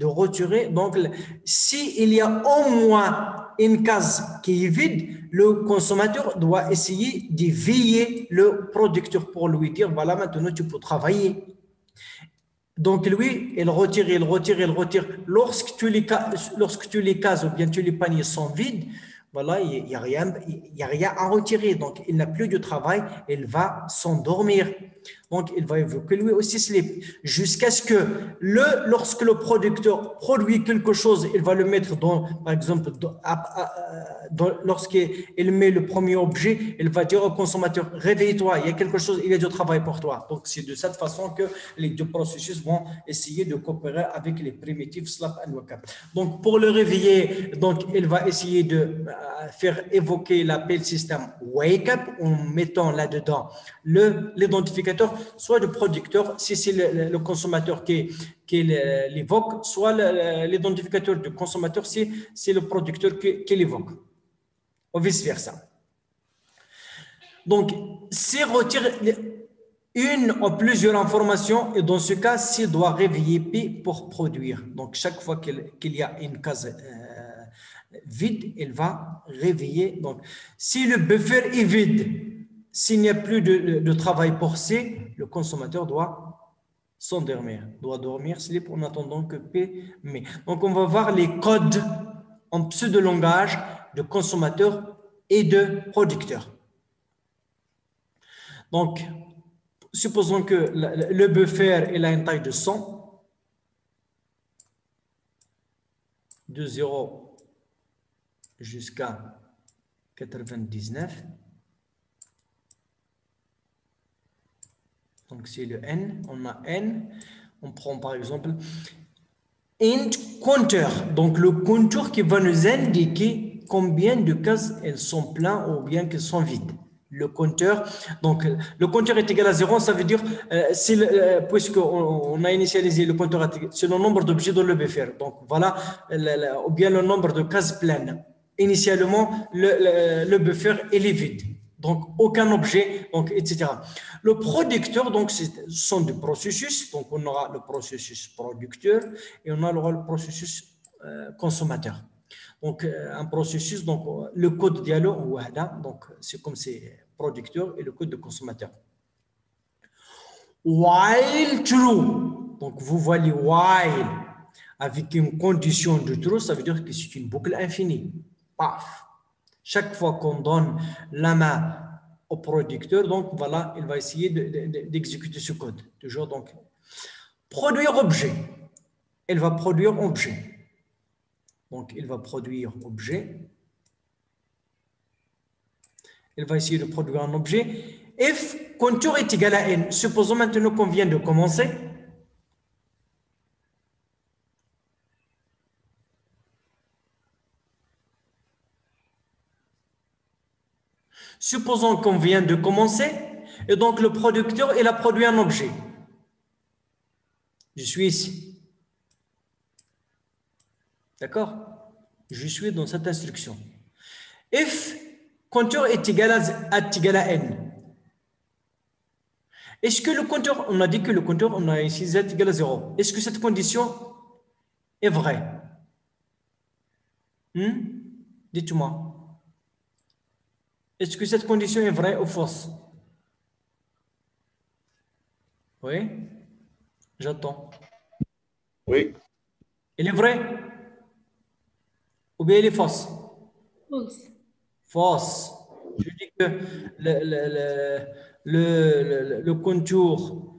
de retirer. Donc, s'il y a au moins une case qui est vide, le consommateur doit essayer de veiller le producteur pour lui dire, voilà, maintenant tu peux travailler. Donc, lui, il retire, il retire, il retire. Lorsque tu les, lorsque tu les cases ou bien tu les paniers sont vides, voilà, il n'y a rien, il y a rien à retirer. Donc, il n'a plus de travail, il va s'endormir. Donc, il va évoquer lui aussi sleep. Jusqu'à ce que, le, lorsque le producteur produit quelque chose, il va le mettre dans, par exemple, dans, dans, lorsqu'il met le premier objet, il va dire au consommateur, réveille-toi, il y a quelque chose, il y a du travail pour toi. Donc, c'est de cette façon que les deux processus vont essayer de coopérer avec les primitifs slap and wake up. Donc, pour le réveiller, donc, il va essayer de faire évoquer l'appel système wake up en mettant là-dedans le, l'identificateur, soit du producteur, si c'est le, le consommateur qui, qui l'évoque, soit l'identificateur du consommateur, si c'est le producteur qui, qui l'évoque, ou vice-versa. Donc, s'il retire une ou plusieurs informations, et dans ce cas, s'il doit réveiller P pour produire. Donc, chaque fois qu'il, qu'il y a une case euh, vide, il va réveiller. Donc, si le buffer est vide, s'il n'y a plus de, de, de travail pour C, le consommateur doit s'endormir, doit dormir, sleep, en attendant que P met. Donc, on va voir les codes en pseudo-langage de consommateur et de producteur. Donc, supposons que le, le buffer il a une taille de cent, de zéro jusqu'à quatre-vingt-dix-neuf. Donc, c'est le N. On a N. On prend par exemple int counter. Donc, le compteur qui va nous indiquer combien de cases elles sont pleines ou bien qu'elles sont vides. Le compteur, donc le compteur est égal à zéro, ça veut dire, euh, si euh, puisqu'on on a initialisé le compteur, c'est le nombre d'objets dans le buffer. Donc, voilà, le, le, ou bien le nombre de cases pleines. Initialement, le, le, le buffer il est vide. Donc, aucun objet, donc, et cetera. Le producteur, donc, ce sont des processus. Donc, on aura le processus producteur et on aura le processus euh, consommateur. Donc, euh, un processus, donc, le code dialogue, donc, c'est comme c'est producteur et le code de consommateur. While true, donc, vous voyez while avec une condition de true, ça veut dire que c'est une boucle infinie. Paf! Chaque fois qu'on donne la main au producteur, donc voilà, il va essayer de, de, d'exécuter ce code. Toujours donc, produire objet. Il va produire objet. Donc, il va produire objet. Il va essayer de produire un objet. If compteur est égal à n, supposons maintenant qu'on vient de commencer. Supposons qu'on vient de commencer, et donc le producteur, il a produit un objet. Je suis ici. D'accord? Je suis dans cette instruction. If compteur est égal à, est égal à n. Est-ce que le compteur, on a dit que le compteur, on a ici z égal à zéro. Est-ce que cette condition est vraie? Hmm? Dites-moi. Est-ce que cette condition est vraie ou fausse? Oui? J'attends. Oui. Elle est vraie? Ou bien elle est fausse? Fausse. Fausse. Je dis que le, le, le, le, le, le contour,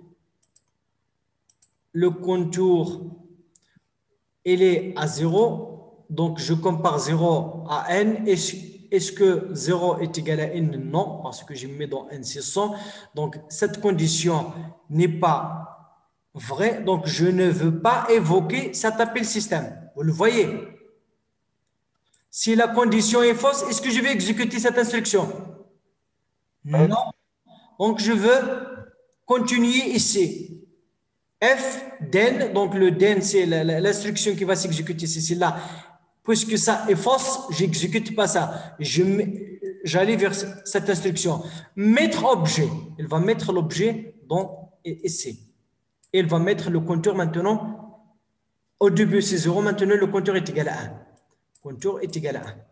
le contour, il est à zéro. Donc, je compare zéro à n. Et est-ce que zéro est égal à n? Non, parce que je mets dans n six cents. Donc, cette condition n'est pas vraie. Donc, je ne veux pas évoquer cet appel système. Vous le voyez? Si la condition est fausse, est-ce que je vais exécuter cette instruction? Non. Donc, je veux continuer ici. F, den, donc le den, c'est l'instruction qui va s'exécuter, c'est celle-là. Puisque ça est fausse, j'exécute pas ça. J'allais vers cette instruction. Mettre objet. Il va mettre l'objet dans ici. Il va mettre le compteur maintenant Au début, c'est zéro. Maintenant, le compteur est égal à un. Le compteur est égal à un.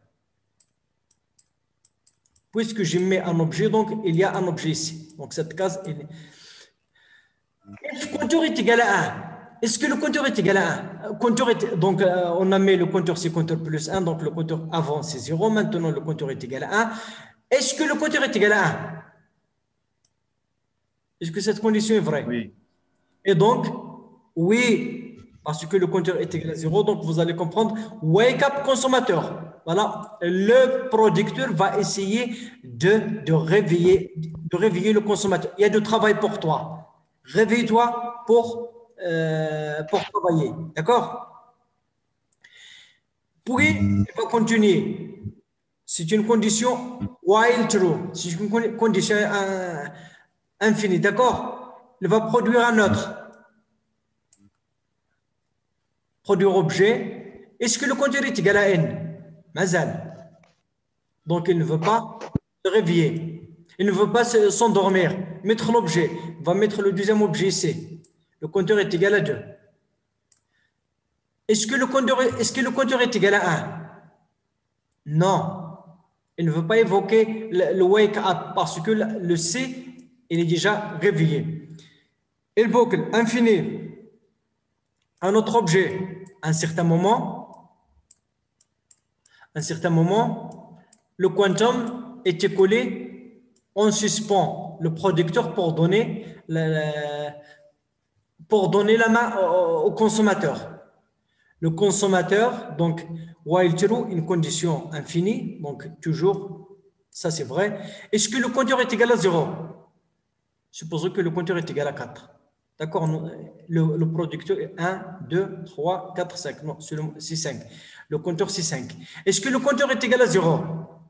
Puisque je mets un objet, donc il y a un objet ici. Donc cette case, il... le compteur est égal à un. Est-ce que le compteur est égal à un? Compteur est... Donc euh, on a mis le compteur, c'est compteur plus un. Donc le compteur avant, c'est zéro. Maintenant, le compteur est égal à un. Est-ce que le compteur est égal à un? Est-ce que cette condition est vraie? Oui. Et donc, oui, parce que le compteur est égal à zéro, donc vous allez comprendre, wake up consommateur. Voilà, le producteur va essayer de, de, réveiller, de réveiller le consommateur. Il y a du travail pour toi. Réveille-toi pour, euh, pour travailler. D'accord? Puis, il va continuer. C'est une condition while true. C'est une condition euh, infinie. D'accord? Il va produire un autre. Produire objet. Est-ce que le compteur est égal à n? Mazal. Donc, il ne veut pas se réveiller. Il ne veut pas s'endormir. Mettre l'objet. Il va mettre le deuxième objet ici. Le compteur est égal à deux. Est-ce que le compteur est, est-ce que le compteur est égal à un? Non. Il ne veut pas évoquer le, le wake up parce que le, le C, il est déjà réveillé. Il boucle infini. Un autre objet. À un certain moment, à un certain moment, le quantum est écoulé, on suspend le producteur pour donner la, pour donner la main au, au consommateur. Le consommateur, donc, while true, une condition infinie, donc toujours, ça c'est vrai. Est-ce que le compteur est égal à zéro? Supposons que le compteur est égal à quatre. D'accord, le, le producteur est un, deux, trois, quatre, cinq. Non, c'est cinq. Le compteur, c'est cinq. Est-ce que le compteur est égal à zéro?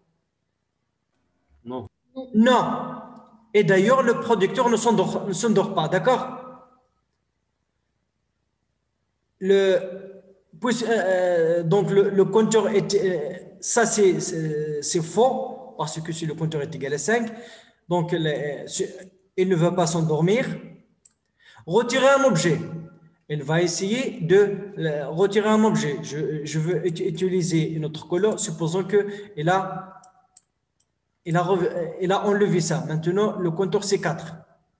Non. Non. Et d'ailleurs, le producteur ne s'endort, ne s'endort pas. D'accord? Le, euh, donc, le, le compteur est. Euh, ça, c'est faux, parce que si le compteur est égal à cinq, donc le, il ne va pas s'endormir. Retirer un objet. Il va essayer de retirer un objet. Je, je veux utiliser une autre couleur. Supposons qu'il a, il a, il a enlevé ça. Maintenant, le compteur, c'est quatre.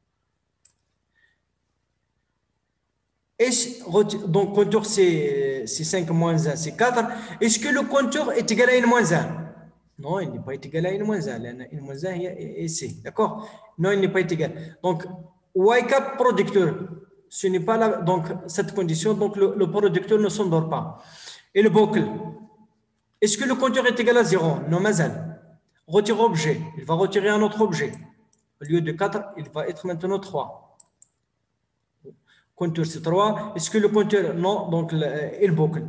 Donc, compteur, c'est cinq moins un, c'est quatre. Est-ce que le compteur est égal à n moins un? Non, il n'est pas égal à n moins un. n moins un est C. D'accord? Non, il n'est pas égal. Donc, wake up producteur. Ce n'est pas la, donc cette condition, donc le, le producteur ne s'endort pas. Et le boucle. Est-ce que le compteur est égal à zéro? Non, mazal. Retire objet. Il va retirer un autre objet. Au lieu de quatre, il va être maintenant trois. Compteur c'est trois. Est-ce que le compteur, non, donc il boucle.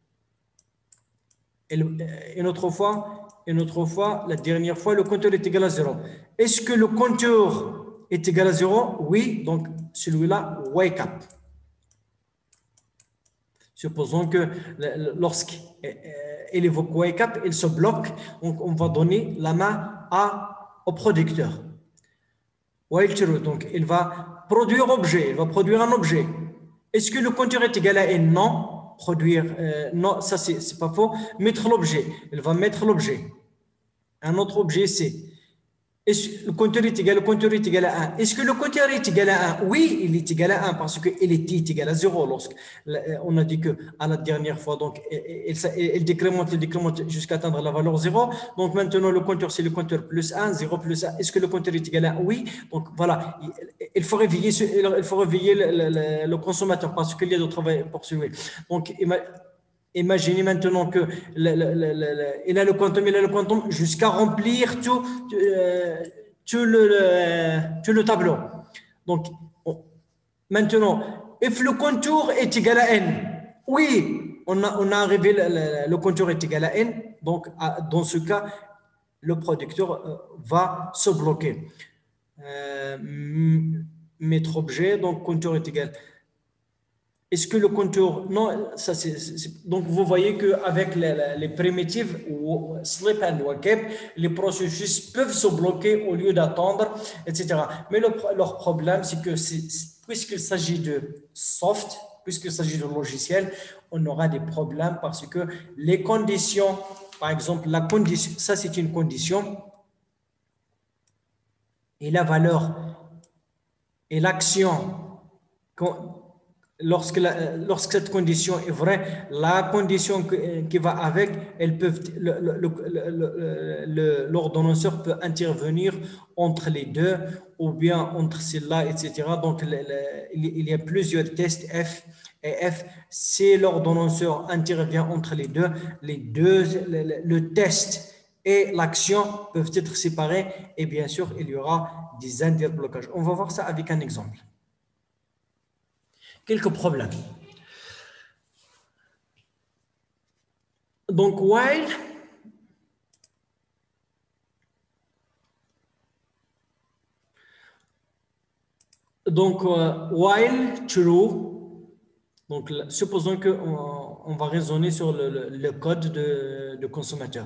Une autre fois, une autre fois, la dernière fois, le compteur est égal à zéro. Est-ce que le compteur est égal à zéro? Oui, donc celui-là, wake up. Supposons que lorsqu'il évoque wake up, il se bloque, donc on va donner la main à, au producteur. While true, donc il va produire objet, il va produire un objet. Est-ce que le compteur est égal à n? Non. Produire, euh, non, ça c'est pas faux. Mettre l'objet, il va mettre l'objet. Un autre objet, c'est. Est-ce le compteur est égal, le compteur est égal à un? Est-ce que le compteur est égal à un? Oui, il est égal à un parce qu'il est égal à zéro. Lorsque on a dit que à la dernière fois, donc il, il, il décrémente, il décrémente jusqu'à atteindre la valeur zéro. Donc maintenant, le compteur, c'est le compteur plus un, zéro plus un. Est-ce que le compteur est égal à un? Oui. Donc voilà, il, il faut réveiller, il faut réveiller le, le, le consommateur parce qu'il y a du travail pour suivre. Donc, imaginez maintenant que le, le, le, le, il a le quantum, il a le quantum jusqu'à remplir tout, euh, tout, le, le, tout le tableau. Donc, on, maintenant, if le contour est égal à n, oui, on a, on a arrivé, le, le contour est égal à n, donc à, dans ce cas, le producteur euh, va se bloquer. Euh, mettre objet, donc contour est égal. Est-ce que le contour... Non, ça c'est... Donc, vous voyez qu'avec les, les primitives, ou sleep and wake up, les processus peuvent se bloquer au lieu d'attendre, et cetera. Mais le, leur problème, c'est que puisqu'il s'agit de soft, puisqu'il s'agit de logiciel, on aura des problèmes parce que les conditions, par exemple, la condition, ça c'est une condition, et la valeur et l'action, lorsque, la, lorsque cette condition est vraie, la condition que, qui va avec, elles peuvent, l'ordonnanceur peut intervenir entre les deux ou bien entre celle-là, et cetera. Donc, le, le, il y a plusieurs tests F et F. Si l'ordonnanceur intervient entre les deux, les deux, le, le test et l'action peuvent être séparés et bien sûr, il y aura des interblocages. On va voir ça avec un exemple. Quelques problèmes. Donc, while donc uh, while true, donc supposons que on, on va raisonner sur le, le, le code de, de consommateur.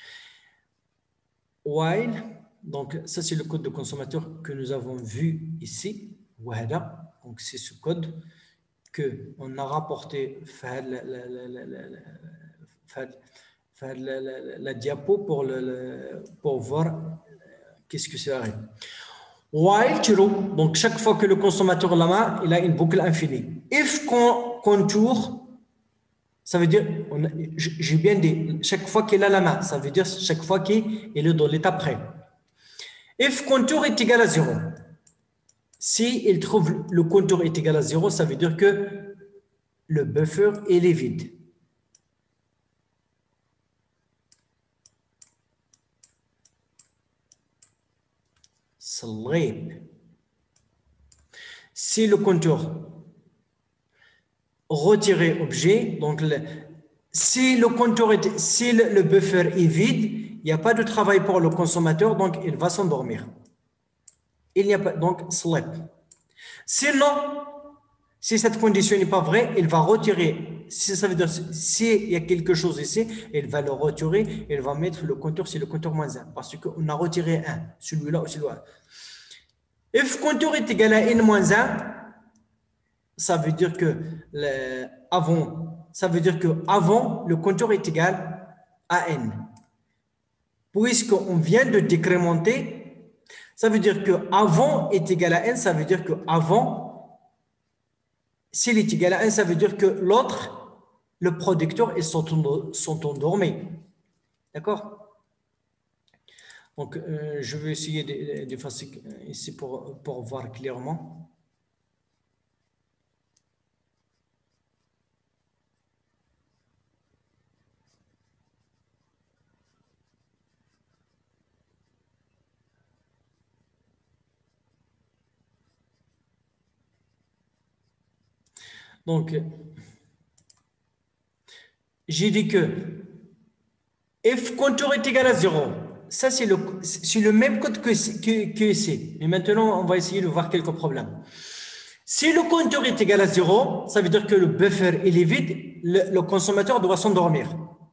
While, donc ça c'est le code de consommateur que nous avons vu ici. Voilà, donc c'est ce code que on a rapporté la, la, la, la, la, la, la, la, la diapo pour, le, pour voir qu'est-ce que c'est arrive. While true, donc chaque fois que le consommateur la main, il a une boucle infinie. If contour, ça veut dire, j'ai bien dit, chaque fois qu'il a la main, ça veut dire chaque fois qu'il est dans l'état prêt. If contour est égal à zéro. Si il trouve le contour est égal à zéro, ça veut dire que le buffer il est vide. Sleep. Si le contour retiré objet, donc le, si le contour est, si le, le buffer est vide, il n'y a pas de travail pour le consommateur, donc il va s'endormir. Il n'y a pas, donc sleep. Sinon, si cette condition n'est pas vraie, il va retirer. Si ça veut dire s'il y a quelque chose ici, il va le retirer, il va mettre le compteur sur le compteur moins un, parce qu'on a retiré un, celui-là ou celui-là. If compteur est égal à n moins un, ça veut dire que le, avant, ça veut dire que avant le compteur est égal à n. Puisqu'on vient de décrémenter, ça veut dire que avant est égal à n, ça veut dire que avant, s'il est égal à n, ça veut dire que l'autre, le producteur, ils sont, sont endormis. D'accord? Donc, euh, je vais essayer d'effacer ici pour, pour voir clairement. Donc, j'ai dit que if compteur est égal à zéro, ça c'est le, le même code que, que, que ici. Mais maintenant, on va essayer de voir quelques problèmes. Si le compteur est égal à zéro, ça veut dire que le buffer il est vide, le, le consommateur doit s'endormir.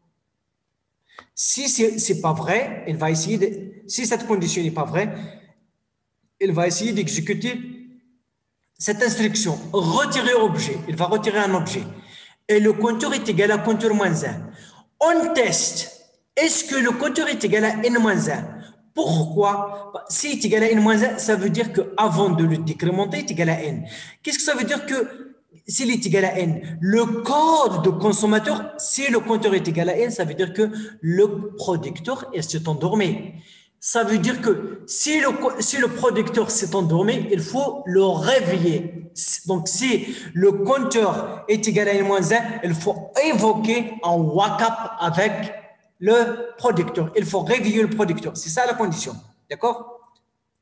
Si ce n'est pas vrai, il va essayer de, si cette condition n'est pas vraie, il va essayer d'exécuter cette instruction, retirer objet, il va retirer un objet. Et le compteur est égal à compteur moins un. On teste, est-ce que le compteur est égal à n moins un? Pourquoi? Si est égal à n moins un, ça veut dire qu'avant de le décrémenter, il est égal à n. Qu'est-ce que ça veut dire que s'il est égal à n? Le code de consommateur, si le compteur est égal à n, ça veut dire que le producteur s'est endormi. Ça veut dire que si le, si le producteur s'est endormi, il faut le réveiller. Donc, si le compteur est égal à n moins un, il faut évoquer un wake-up avec le producteur. Il faut réveiller le producteur. C'est ça la condition. D'accord?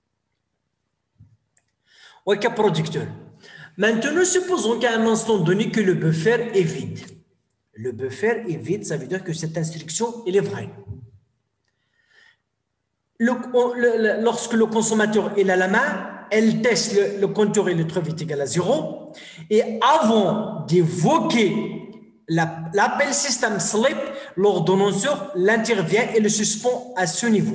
Wake-up producteur. Maintenant, supposons qu'à un instant donné que le buffer est vide. Le buffer est vide, ça veut dire que cette instruction, elle est vraie. Le, le, lorsque le consommateur est à la main, elle teste le, le compteur et le trouve est égal à zéro. Et avant d'évoquer l'appel la, système sleep, l'ordonnanceur l'intervient et le suspend à ce niveau.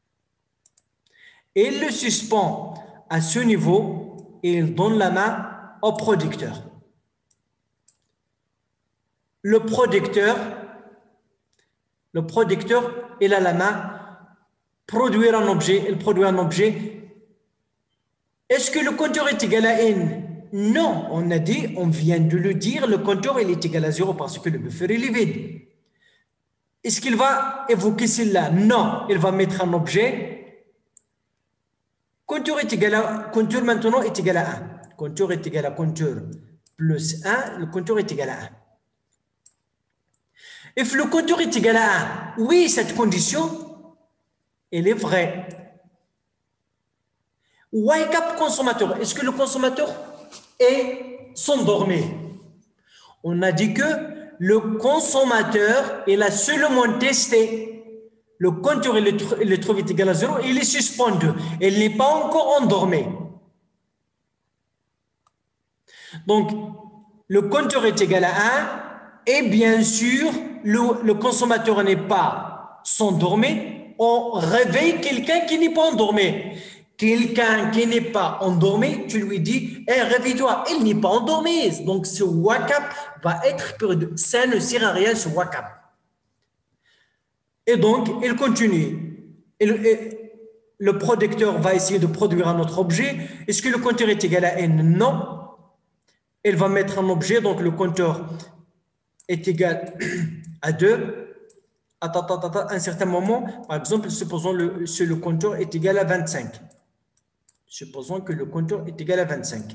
Et il le suspend à ce niveau et il donne la main au producteur. Le producteur, le producteur, il a la main, produire un objet, il produit un objet. Est-ce que le compteur est égal à n? Non, on a dit, on vient de le dire, le compteur il est égal à zéro parce que le buffer il est vide. Est-ce qu'il va évoquer celle-là? Non, il va mettre un objet. Compteur est égal à, compteur maintenant est égal à un. Compteur est égal à compteur plus un, le compteur est égal à un. Et le compteur est égal à un. Oui, cette condition, elle est vraie. Wake up consommateur. Est-ce que le consommateur est s'endormi? On a dit que le consommateur, il a seulement testé. Le compteur, il est trouvé égal à zéro, il est suspendu. Il n'est pas encore endormi. Donc, le compteur est égal à un et bien sûr, le, le consommateur n'est pas s'endormi. On réveille quelqu'un qui n'est pas endormi. Quelqu'un qui n'est pas endormi, tu lui dis, hey, réveille-toi, il n'est pas endormi. Donc, ce wake up va être perdu. Ça ne sert à rien, ce wake up. Et donc, il continue. Et le, et le producteur va essayer de produire un autre objet. Est-ce que le compteur est égal à n? Non. Il va mettre un objet, donc le compteur est égal à deux. Attends, attends, attends, à un certain moment, par exemple, supposons que le, le compteur est égal à vingt-cinq. Supposons que le compteur est égal à vingt-cinq.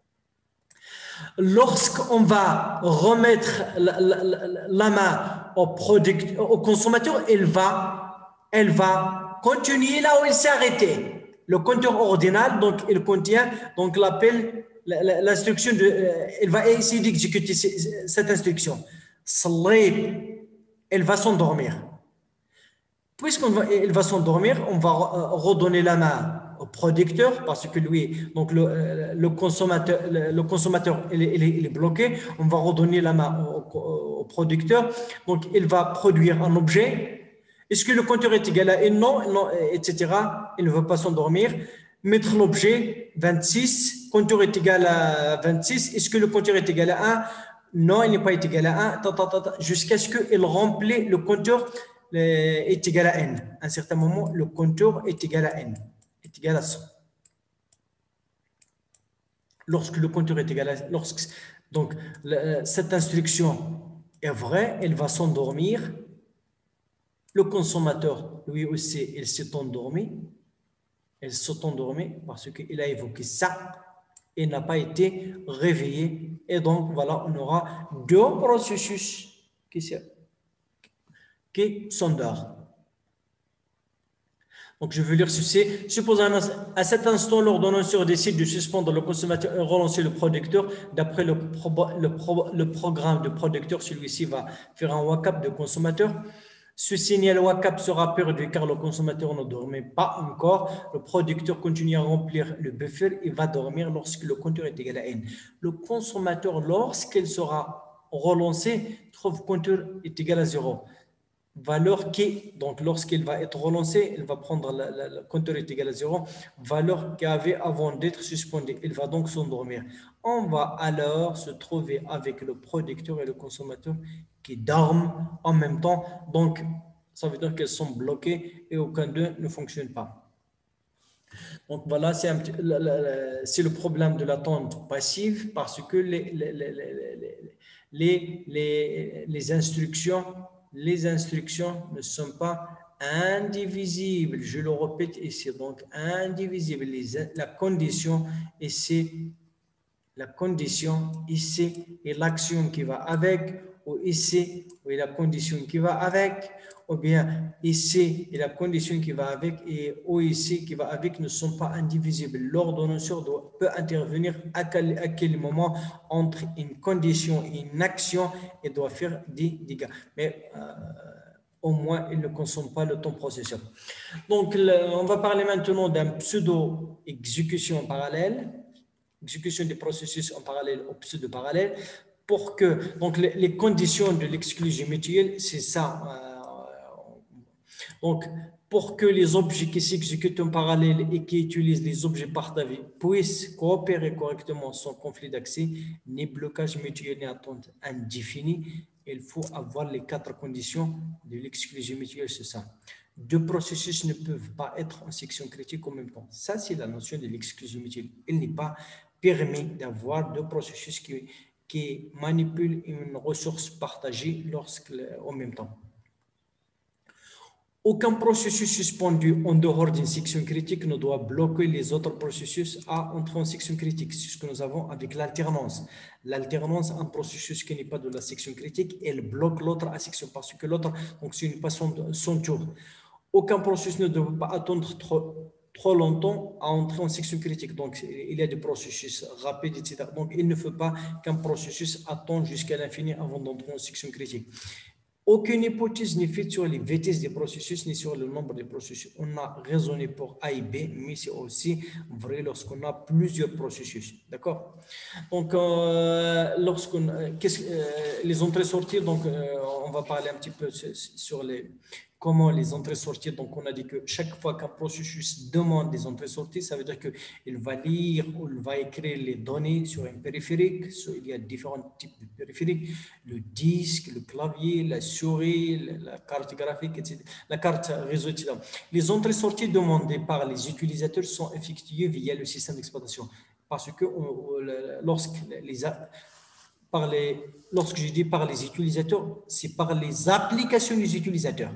Lorsqu'on va remettre la, la, la, la main au, product, au consommateur, elle va, elle va continuer là où il s'est arrêté. Le compteur ordinal, donc il contient donc l'appel, l'instruction de, euh, il va essayer d'exécuter cette instruction. Sleep, elle va s'endormir. Puisqu'il va, va s'endormir, on va redonner la main au producteur parce que lui, donc le, le consommateur, le, le consommateur il est, il est bloqué. On va redonner la main au, au producteur. Donc, il va produire un objet. Est-ce que le compteur est égal à un? Non, non, et cetera. Il ne veut pas s'endormir. Mettre l'objet vingt-six. Compteur est égal à vingt-six. Est-ce que le compteur est égal à un? Non, il n'est pas égal à un. Jusqu'à ce qu'il remplisse le compteur est égal à n. À un certain moment, le compteur est égal à n. Est égal à cent. Lorsque le compteur est égal à... Lorsque, donc, le, cette instruction est vraie, elle va s'endormir. Le consommateur, lui aussi, il s'est endormi. Il s'est endormi parce qu'il a évoqué ça. Il n'a pas été réveillé. Et donc, voilà, on aura deux processus qui sont qui s'endort. Donc, je veux lire ceci. Supposons à cet instant, l'ordonnanceur décide de suspendre le consommateur et relancer le producteur. D'après le, le, le programme de producteur, celui-ci va faire un wake-up de consommateur. Ce signal wake-up sera perdu car le consommateur ne dormait pas encore. Le producteur continue à remplir le buffer et va dormir lorsque le compteur est égal à n. Le consommateur, lorsqu'il sera relancé, trouve que le compteur est égal à zéro. Valeur qui, donc lorsqu'il va être relancé, il va prendre la, la, le compteur est égal à zéro, valeur qu'il avait avant d'être suspendu. Il va donc s'endormir. On va alors se trouver avec le producteur et le consommateur qui dorment en même temps. Donc, ça veut dire qu'elles sont bloquées et aucun d'eux ne fonctionne pas. Donc, voilà, c'est le problème de l'attente passive parce que les, les, les, les, les, les instructions les instructions ne sont pas indivisibles. Je le répète ici, donc indivisibles. Les, la condition ici, la condition ici et l'action qui va avec, ou ici et la condition qui va avec, ou bien ici et la condition qui va avec et ou ici qui va avec ne sont pas indivisibles. L'ordonnanceur peut intervenir à quel, à quel moment entre une condition et une action et doit faire des dégâts. Mais euh, au moins, il ne consomme pas le temps processeur. Donc, le, on va parler maintenant d'un pseudo-exécution parallèle, exécution des processus en parallèle au pseudo-parallèle, pour que, donc, les, les conditions de l'exclusion mutuelle, c'est ça. Euh, Donc, pour que les objets qui s'exécutent en parallèle et qui utilisent les objets partagés puissent coopérer correctement sans conflit d'accès, ni blocage mutuel ni attente indéfinie, il faut avoir les quatre conditions de l'exclusion mutuelle, c'est ça. Deux processus ne peuvent pas être en section critique en même temps. Ça, c'est la notion de l'exclusion mutuelle. Il n'est pas permis d'avoir deux processus qui, qui manipulent une ressource partagée lorsque, en même temps. Aucun processus suspendu en dehors d'une section critique ne doit bloquer les autres processus à entrer en section critique. C'est ce que nous avons avec l'alternance. L'alternance, un processus qui n'est pas de la section critique, elle bloque l'autre à section parce que l'autre, donc ce n'est pas son, son tour. Aucun processus ne doit pas attendre trop, trop longtemps à entrer en section critique. Donc, il y a des processus rapides, et cetera. Donc, il ne faut pas qu'un processus attende jusqu'à l'infini avant d'entrer en section critique. Aucune hypothèse n'est faite sur les vitesses des processus ni sur le nombre de processus. On a raisonné pour A et B, mais c'est aussi vrai lorsqu'on a plusieurs processus. D'accord? Donc, euh, lorsqu'on, euh, euh, les entrées-sorties, donc euh, on va parler un petit peu sur les, comment les entrées-sorties. Donc, on a dit que chaque fois qu'un processus demande des entrées-sorties, ça veut dire qu'il va lire ou il va écrire les données sur un périphérique. Il y a différents types de périphériques, le disque, le clavier, la souris, la carte graphique, et cetera, la carte réseau, et cetera. Les entrées-sorties demandées par les utilisateurs sont effectuées via le système d'exploitation. Parce que on, lorsque les, par les, lorsque je dis par les utilisateurs, c'est par les applications des utilisateurs.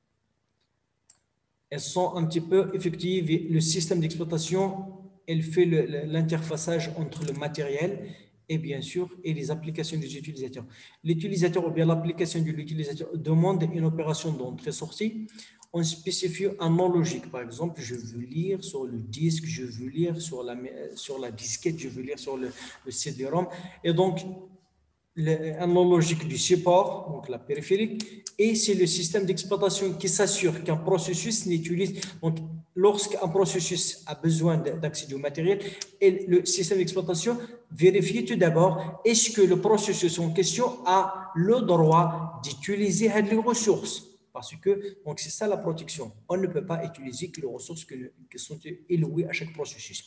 Elles sont un petit peu effectives. Le système d'exploitation, elle fait l'interfaçage entre le matériel et bien sûr, et les applications des utilisateurs. L'utilisateur ou bien l'application de l'utilisateur demande une opération d'entrée-sortie. On spécifie un nom logique. Par exemple, je veux lire sur le disque, je veux lire sur la, sur la disquette, je veux lire sur le, le C D-ROM. Et donc, le, un nom logique du support, donc la périphérique, et c'est le système d'exploitation qui s'assure qu'un processus n'utilise. Donc, lorsqu'un processus a besoin d'accéder au matériel, et le système d'exploitation vérifie tout d'abord est-ce que le processus en question a le droit d'utiliser les ressources. Parce que, donc c'est ça la protection. On ne peut pas utiliser que les ressources qui sont allouées à chaque processus.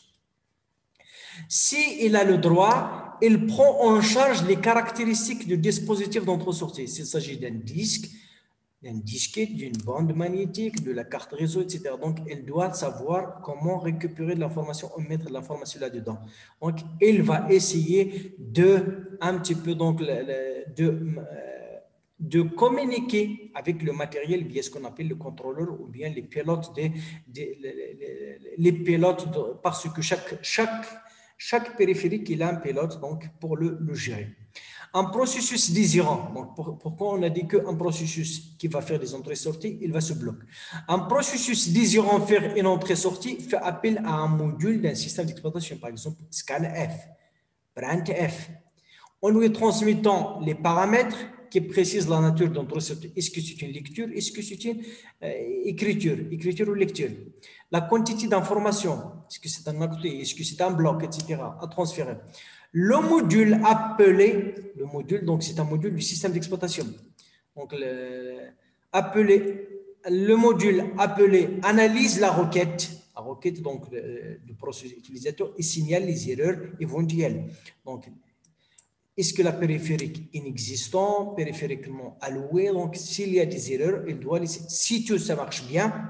S'il a le droit, il prend en charge les caractéristiques du dispositif d'entrée-sortie. S'il s'agit d'un disque, d'un disquette, d'une bande magnétique, de la carte réseau, et cetera. Donc, elle doit savoir comment récupérer de l'information ou mettre de l'information là-dedans. Donc, il va essayer de, un petit peu, donc, de, de communiquer avec le matériel via ce qu'on appelle le contrôleur ou bien les pilotes, des, des, les, les pilotes de, parce que chaque, chaque, chaque périphérique, il a un pilote donc, pour le, le gérer. Un processus désirant, donc pour, pourquoi on a dit qu'un processus qui va faire des entrées-sorties, il va se bloquer. Un processus désirant faire une entrée-sortie fait appel à un module d'un système d'exploitation, par exemple scanf, printf. En lui transmettant les paramètres qui précisent la nature d'entrée-sortie. Est-ce que c'est une lecture? Est-ce que c'est une euh, écriture? Écriture ou lecture? La quantité d'informations, est-ce que c'est un octet? Est-ce que c'est un bloc, et cetera à transférer. Le module appelé, le module, donc c'est un module du système d'exploitation. Donc, le, appelé, le module appelé analyse la requête, la requête donc du processus utilisateur et signale les erreurs éventuelles. Donc, est-ce que la périphérique est inexistante, périphériquement allouée? Donc, s'il y a des erreurs, il doit laisser. Si tout ça marche bien,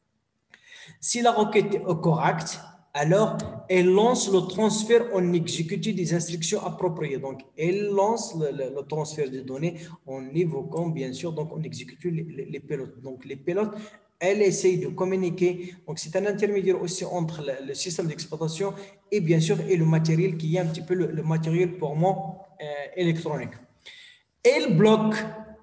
si la requête est correcte, alors elle lance le transfert en exécutant des instructions appropriées. Donc, elle lance le, le, le transfert de données en évoquant, bien sûr, donc en exécutant les, les, les pilotes. Donc, les pilotes, elles essayent de communiquer. Donc, c'est un intermédiaire aussi entre le, le système d'exploitation et, bien sûr, et le matériel qui est un petit peu le, le matériel pour moi euh, électronique. Elle bloque,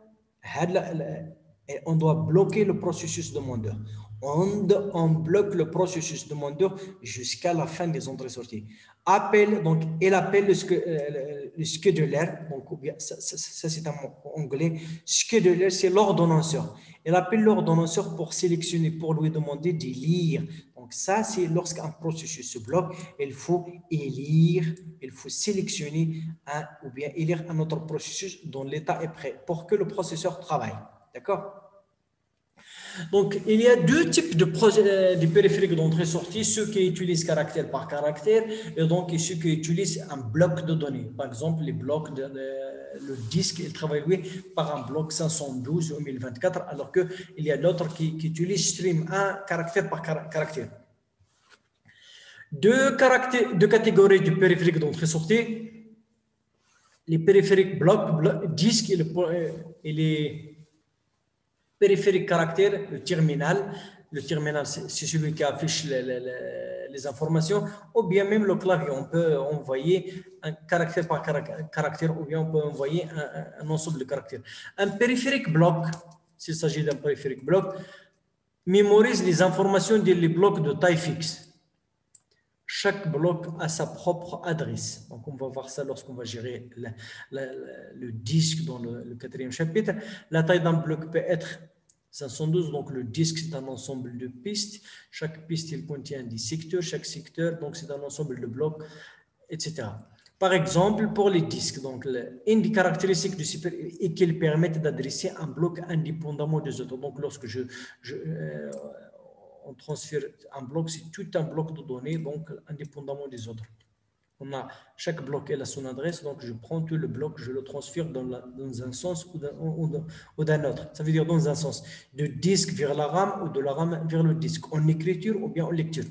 on doit bloquer le processus demandeur. On, on bloque le processus demandeur jusqu'à la fin des entrées-sorties. Appelle, donc, elle appelle le, le, le scheduler, donc, ça, ça, ça c'est en anglais. Scheduler, c'est l'ordonnanceur. Elle appelle l'ordonnanceur pour sélectionner, pour lui demander de lire. Donc, ça, c'est lorsqu'un processus se bloque, il faut élire, il faut sélectionner un, ou bien élire un autre processus dont l'état est prêt pour que le processeur travaille. D'accord? Donc, il y a deux types de, de périphériques d'entrée-sortie, ceux qui utilisent caractère par caractère et donc ceux qui utilisent un bloc de données. Par exemple, les blocs de, de, le disque, il travaille lui par un bloc cinq cent douze ou mille vingt-quatre, alors qu'il y a d'autres qui, qui utilisent stream un caractère par caractère. Deux, caractères, deux catégories de périphériques d'entrée-sortie. Les périphériques blocs, bloc, disque et, le, et les périphériques caractères, le terminal. Le terminal, c'est celui qui affiche les, les, les informations, ou bien même le clavier. On peut envoyer un caractère par caractère, ou bien on peut envoyer un, un ensemble de caractères. Un périphérique bloc, s'il s'agit d'un périphérique bloc, mémorise les informations des blocs de taille fixe. Chaque bloc a sa propre adresse. Donc, on va voir ça lorsqu'on va gérer la, la, la, le disque dans le, le quatrième chapitre. La taille d'un bloc peut être cinq cent douze, donc le disque, c'est un ensemble de pistes. Chaque piste, il contient des secteurs. Chaque secteur, donc c'est un ensemble de blocs, et cetera. Par exemple, pour les disques, donc, une des caractéristiques du super est qu'ils permettent d'adresser un bloc indépendamment des autres. Donc, lorsque je... je euh, on transfère un bloc, c'est tout un bloc de données, donc indépendamment des autres. On a, chaque bloc a son adresse, donc je prends tout le bloc, je le transfère dans, la, dans un sens ou d'un autre. Ça veut dire dans un sens, de disque vers la RAM ou de la RAM vers le disque, en écriture ou bien en lecture.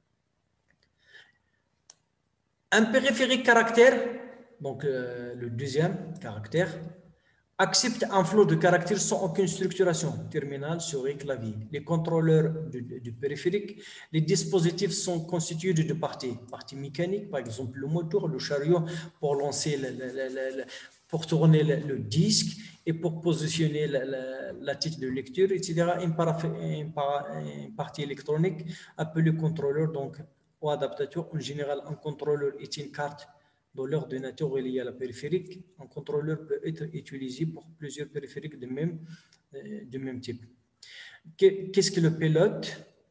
Un périphérique caractère, donc euh, le deuxième caractère, accepte un flot de caractères sans aucune structuration, terminal, souris, clavier. Les contrôleurs du, du périphérique, les dispositifs sont constitués de deux parties. Partie mécanique, par exemple le moteur, le chariot pour lancer, le, le, le, le, pour tourner le, le disque et pour positionner la, la, la titre de lecture, et cetera. Une, para, une, para, une partie électronique appelée contrôleur, donc ou adaptateur. En général, un contrôleur est une carte dans l'ordinateur relié à la périphérique. Un contrôleur peut être utilisé pour plusieurs périphériques de même, de même type. Qu'est-ce que le pilote?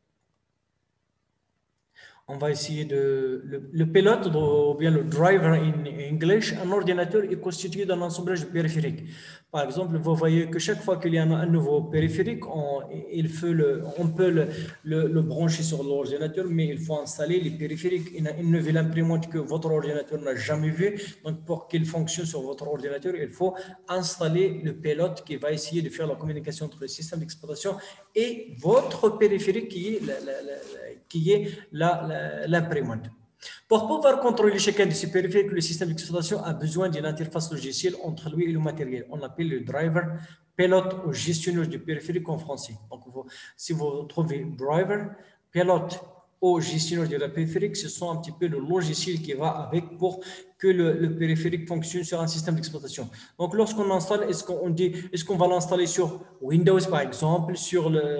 On va essayer de... Le, le pilote, ou bien le driver en English, un ordinateur est constitué d'un assemblage de périphériques. Par exemple, vous voyez que chaque fois qu'il y a un nouveau périphérique, on, il faut le, on peut le, le, le brancher sur l'ordinateur, mais il faut installer les périphériques. Une, une nouvelle imprimante que votre ordinateur n'a jamais vue. Donc, pour qu'il fonctionne sur votre ordinateur, il faut installer le pilote qui va essayer de faire la communication entre le système d'exploitation et votre périphérique qui est la, la, la, qui est l'imprimante. Pour pouvoir contrôler chacun de ces périphériques, le système d'exploitation a besoin d'une interface logicielle entre lui et le matériel. On l'appelle le driver, pilote ou gestionnaire du périphérique en français. Donc, vous, si vous trouvez driver, pilote ou gestionnaire de la périphérique, ce sont un petit peu le logiciel qui va avec pour que le, le périphérique fonctionne sur un système d'exploitation. Donc, lorsqu'on installe, est-ce qu'on dit, est-ce qu'on va l'installer sur Windows, par exemple, sur le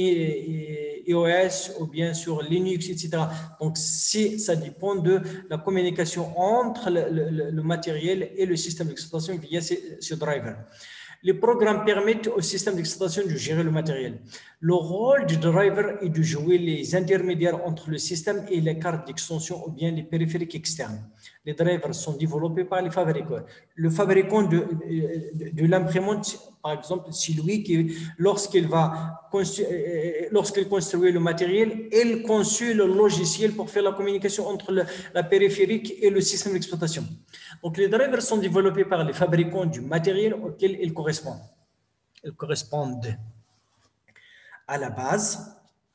iOS ou bien sur Linux, et cetera. Donc, si, ça dépend de la communication entre le, le, le matériel et le système d'exploitation via ce, ce driver. Les programmes permettent au système d'exploitation de gérer le matériel. Le rôle du driver est de jouer les intermédiaires entre le système et les cartes d'extension ou bien les périphériques externes. Les drivers sont développés par les fabricants. Le fabricant de, de, de l'imprimante, par exemple, c'est lui qui, lorsqu'il va lorsqu'il construit le matériel, il conçoit le logiciel pour faire la communication entre le, la périphérique et le système d'exploitation. Donc, les drivers sont développés par les fabricants du matériel auquel ils correspondent. Ils correspondent à la base.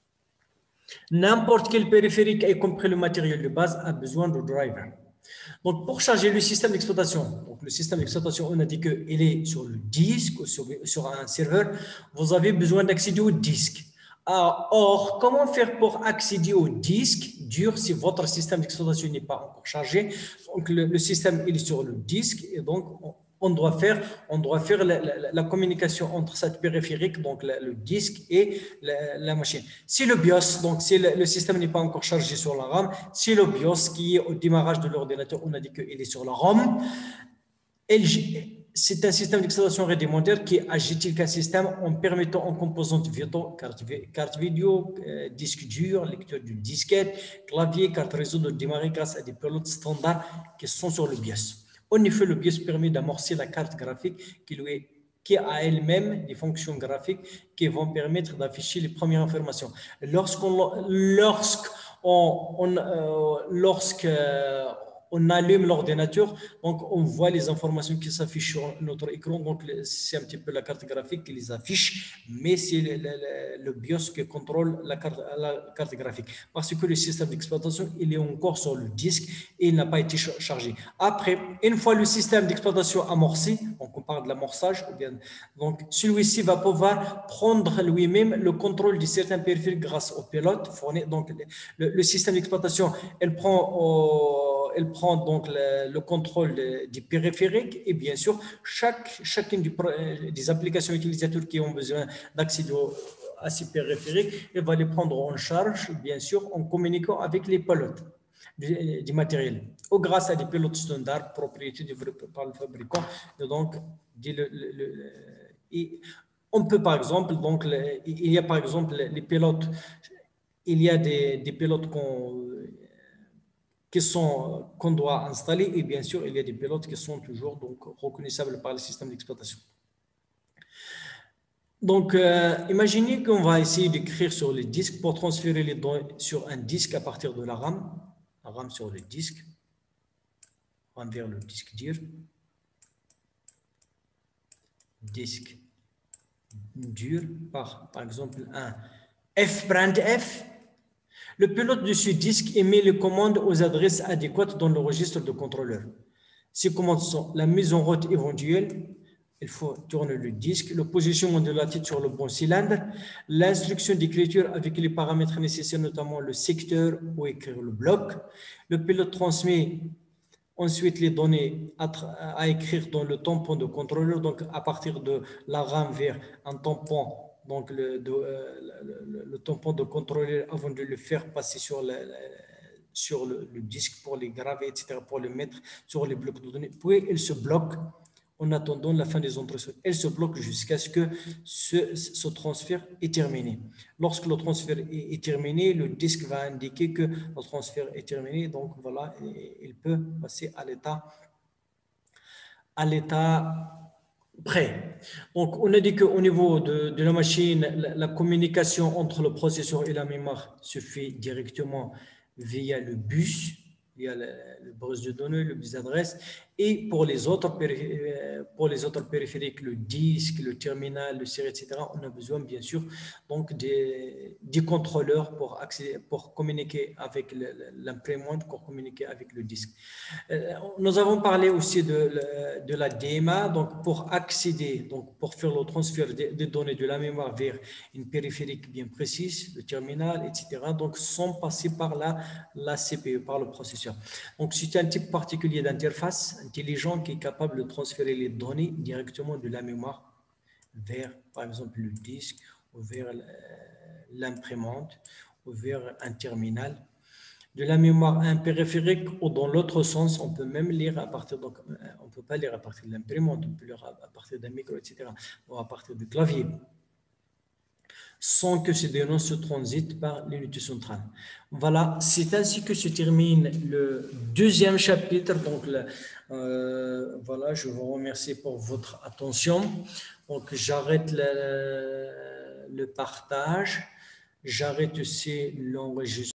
N'importe quel périphérique, y compris le matériel de base, a besoin de driver. Donc, pour charger le système d'exploitation, donc le système d'exploitation, on a dit qu'il est sur le disque ou sur, sur un serveur, vous avez besoin d'accéder au disque. Or, comment faire pour accéder au disque dur si votre système d'exploitation n'est pas encore chargé? Donc, le, le système il est sur le disque et donc on, on doit faire, on doit faire la, la, la communication entre cette périphérique, donc la, le disque et la, la machine. Si le BIOS, donc si le, le système n'est pas encore chargé sur la RAM, si le BIOS qui est au démarrage de l'ordinateur, on a dit qu'il est sur la ROM, c'est un système d'exploitation rudimentaire qui agit qu'un système en permettant en composantes virtuelles, carte, carte vidéo, euh, disque dur, lecteur d'une disquette, clavier, carte réseau de démarrer grâce à des pilotes standards qui sont sur le BIOS. En effet, le BIOS permet d'amorcer la carte graphique qui lui est qui a elle-même des fonctions graphiques qui vont permettre d'afficher les premières informations. Lorsqu'on lorsqu'on on, euh, lorsque on allume l'ordinateur, donc on voit les informations qui s'affichent sur notre écran. Donc c'est un petit peu la carte graphique qui les affiche, mais c'est le, le, le BIOS qui contrôle la carte, la carte graphique. Parce que le système d'exploitation, il est encore sur le disque et il n'a pas été chargé. Après, une fois le système d'exploitation amorcé, donc on parle de l'amorçage, donc celui-ci va pouvoir prendre lui-même le contrôle de certains périphériques grâce au pilote fourni. Donc le, le système d'exploitation, elle prend au elle prend donc le, le contrôle des périphériques et bien sûr, chaque, chacune du, des applications utilisateurs qui ont besoin d'accéder à ces périphériques, elle va les prendre en charge, bien sûr, en communiquant avec les pilotes du, du matériel, ou grâce à des pilotes standards, propriétés développées par le fabricant. Et donc, le, le, le, et on peut par exemple, donc, le, il y a par exemple les pilotes, il y a des, des pilotes qu'on qui sont qu'on doit installer et bien sûr il y a des pilotes qui sont toujours donc reconnaissables par le système d'exploitation. Donc euh, imaginez qu'on va essayer d'écrire sur les disques pour transférer les données sur un disque à partir de la RAM, la RAM sur le disque, RAM vers le disque dur, disque dur par par exemple un F brand F. Le pilote de ce disque émet les commandes aux adresses adéquates dans le registre de contrôleur. Ces commandes sont la mise en route éventuelle, il faut tourner le disque, le positionnement de la tête sur le bon cylindre, l'instruction d'écriture avec les paramètres nécessaires, notamment le secteur ou écrire le bloc. Le pilote transmet ensuite les données à, à écrire dans le tampon de contrôleur, donc à partir de la RAM vers un tampon. Donc, le, de, euh, le, le, le tampon de contrôleur avant de le faire passer sur, le, sur le, le disque pour les graver, et cetera, pour le mettre sur les blocs de données. Puis, il se bloque en attendant la fin des entretiens. Elle se bloque jusqu'à ce que ce, ce transfert est terminé. Lorsque le transfert est, est terminé, le disque va indiquer que le transfert est terminé. Donc, voilà, il peut passer à l'état à l'état prêt. Donc, on a dit qu'au niveau de, de la machine, la, la communication entre le processeur et la mémoire se fait directement via le bus, via le, le bus de données, le bus d'adresse. Et pour les, autres, pour les autres périphériques, le disque, le terminal, le série, et cetera, on a besoin bien sûr donc des, des contrôleurs pour, accéder, pour communiquer avec l'imprimante, pour communiquer avec le disque. Nous avons parlé aussi de, de la D M A, donc pour accéder, donc pour faire le transfert des, des données de la mémoire vers une périphérique bien précise, le terminal, et cetera. Donc, sans passer par la, la C P U, par le processeur. Donc, c'est un type particulier d'interface intelligent qui est capable de transférer les données directement de la mémoire vers, par exemple, le disque ou vers l'imprimante ou vers un terminal. De la mémoire à un périphérique ou dans l'autre sens, on peut même lire à partir, donc on ne peut pas lire à partir de l'imprimante, on peut lire à partir d'un micro, et cetera, ou à partir du clavier, sans que ces données se transitent par l'unité centrale. Voilà, c'est ainsi que se termine le deuxième chapitre. Donc, le, euh, voilà, je vous remercie pour votre attention. Donc, j'arrête le, le partage, j'arrête aussi l'enregistrement.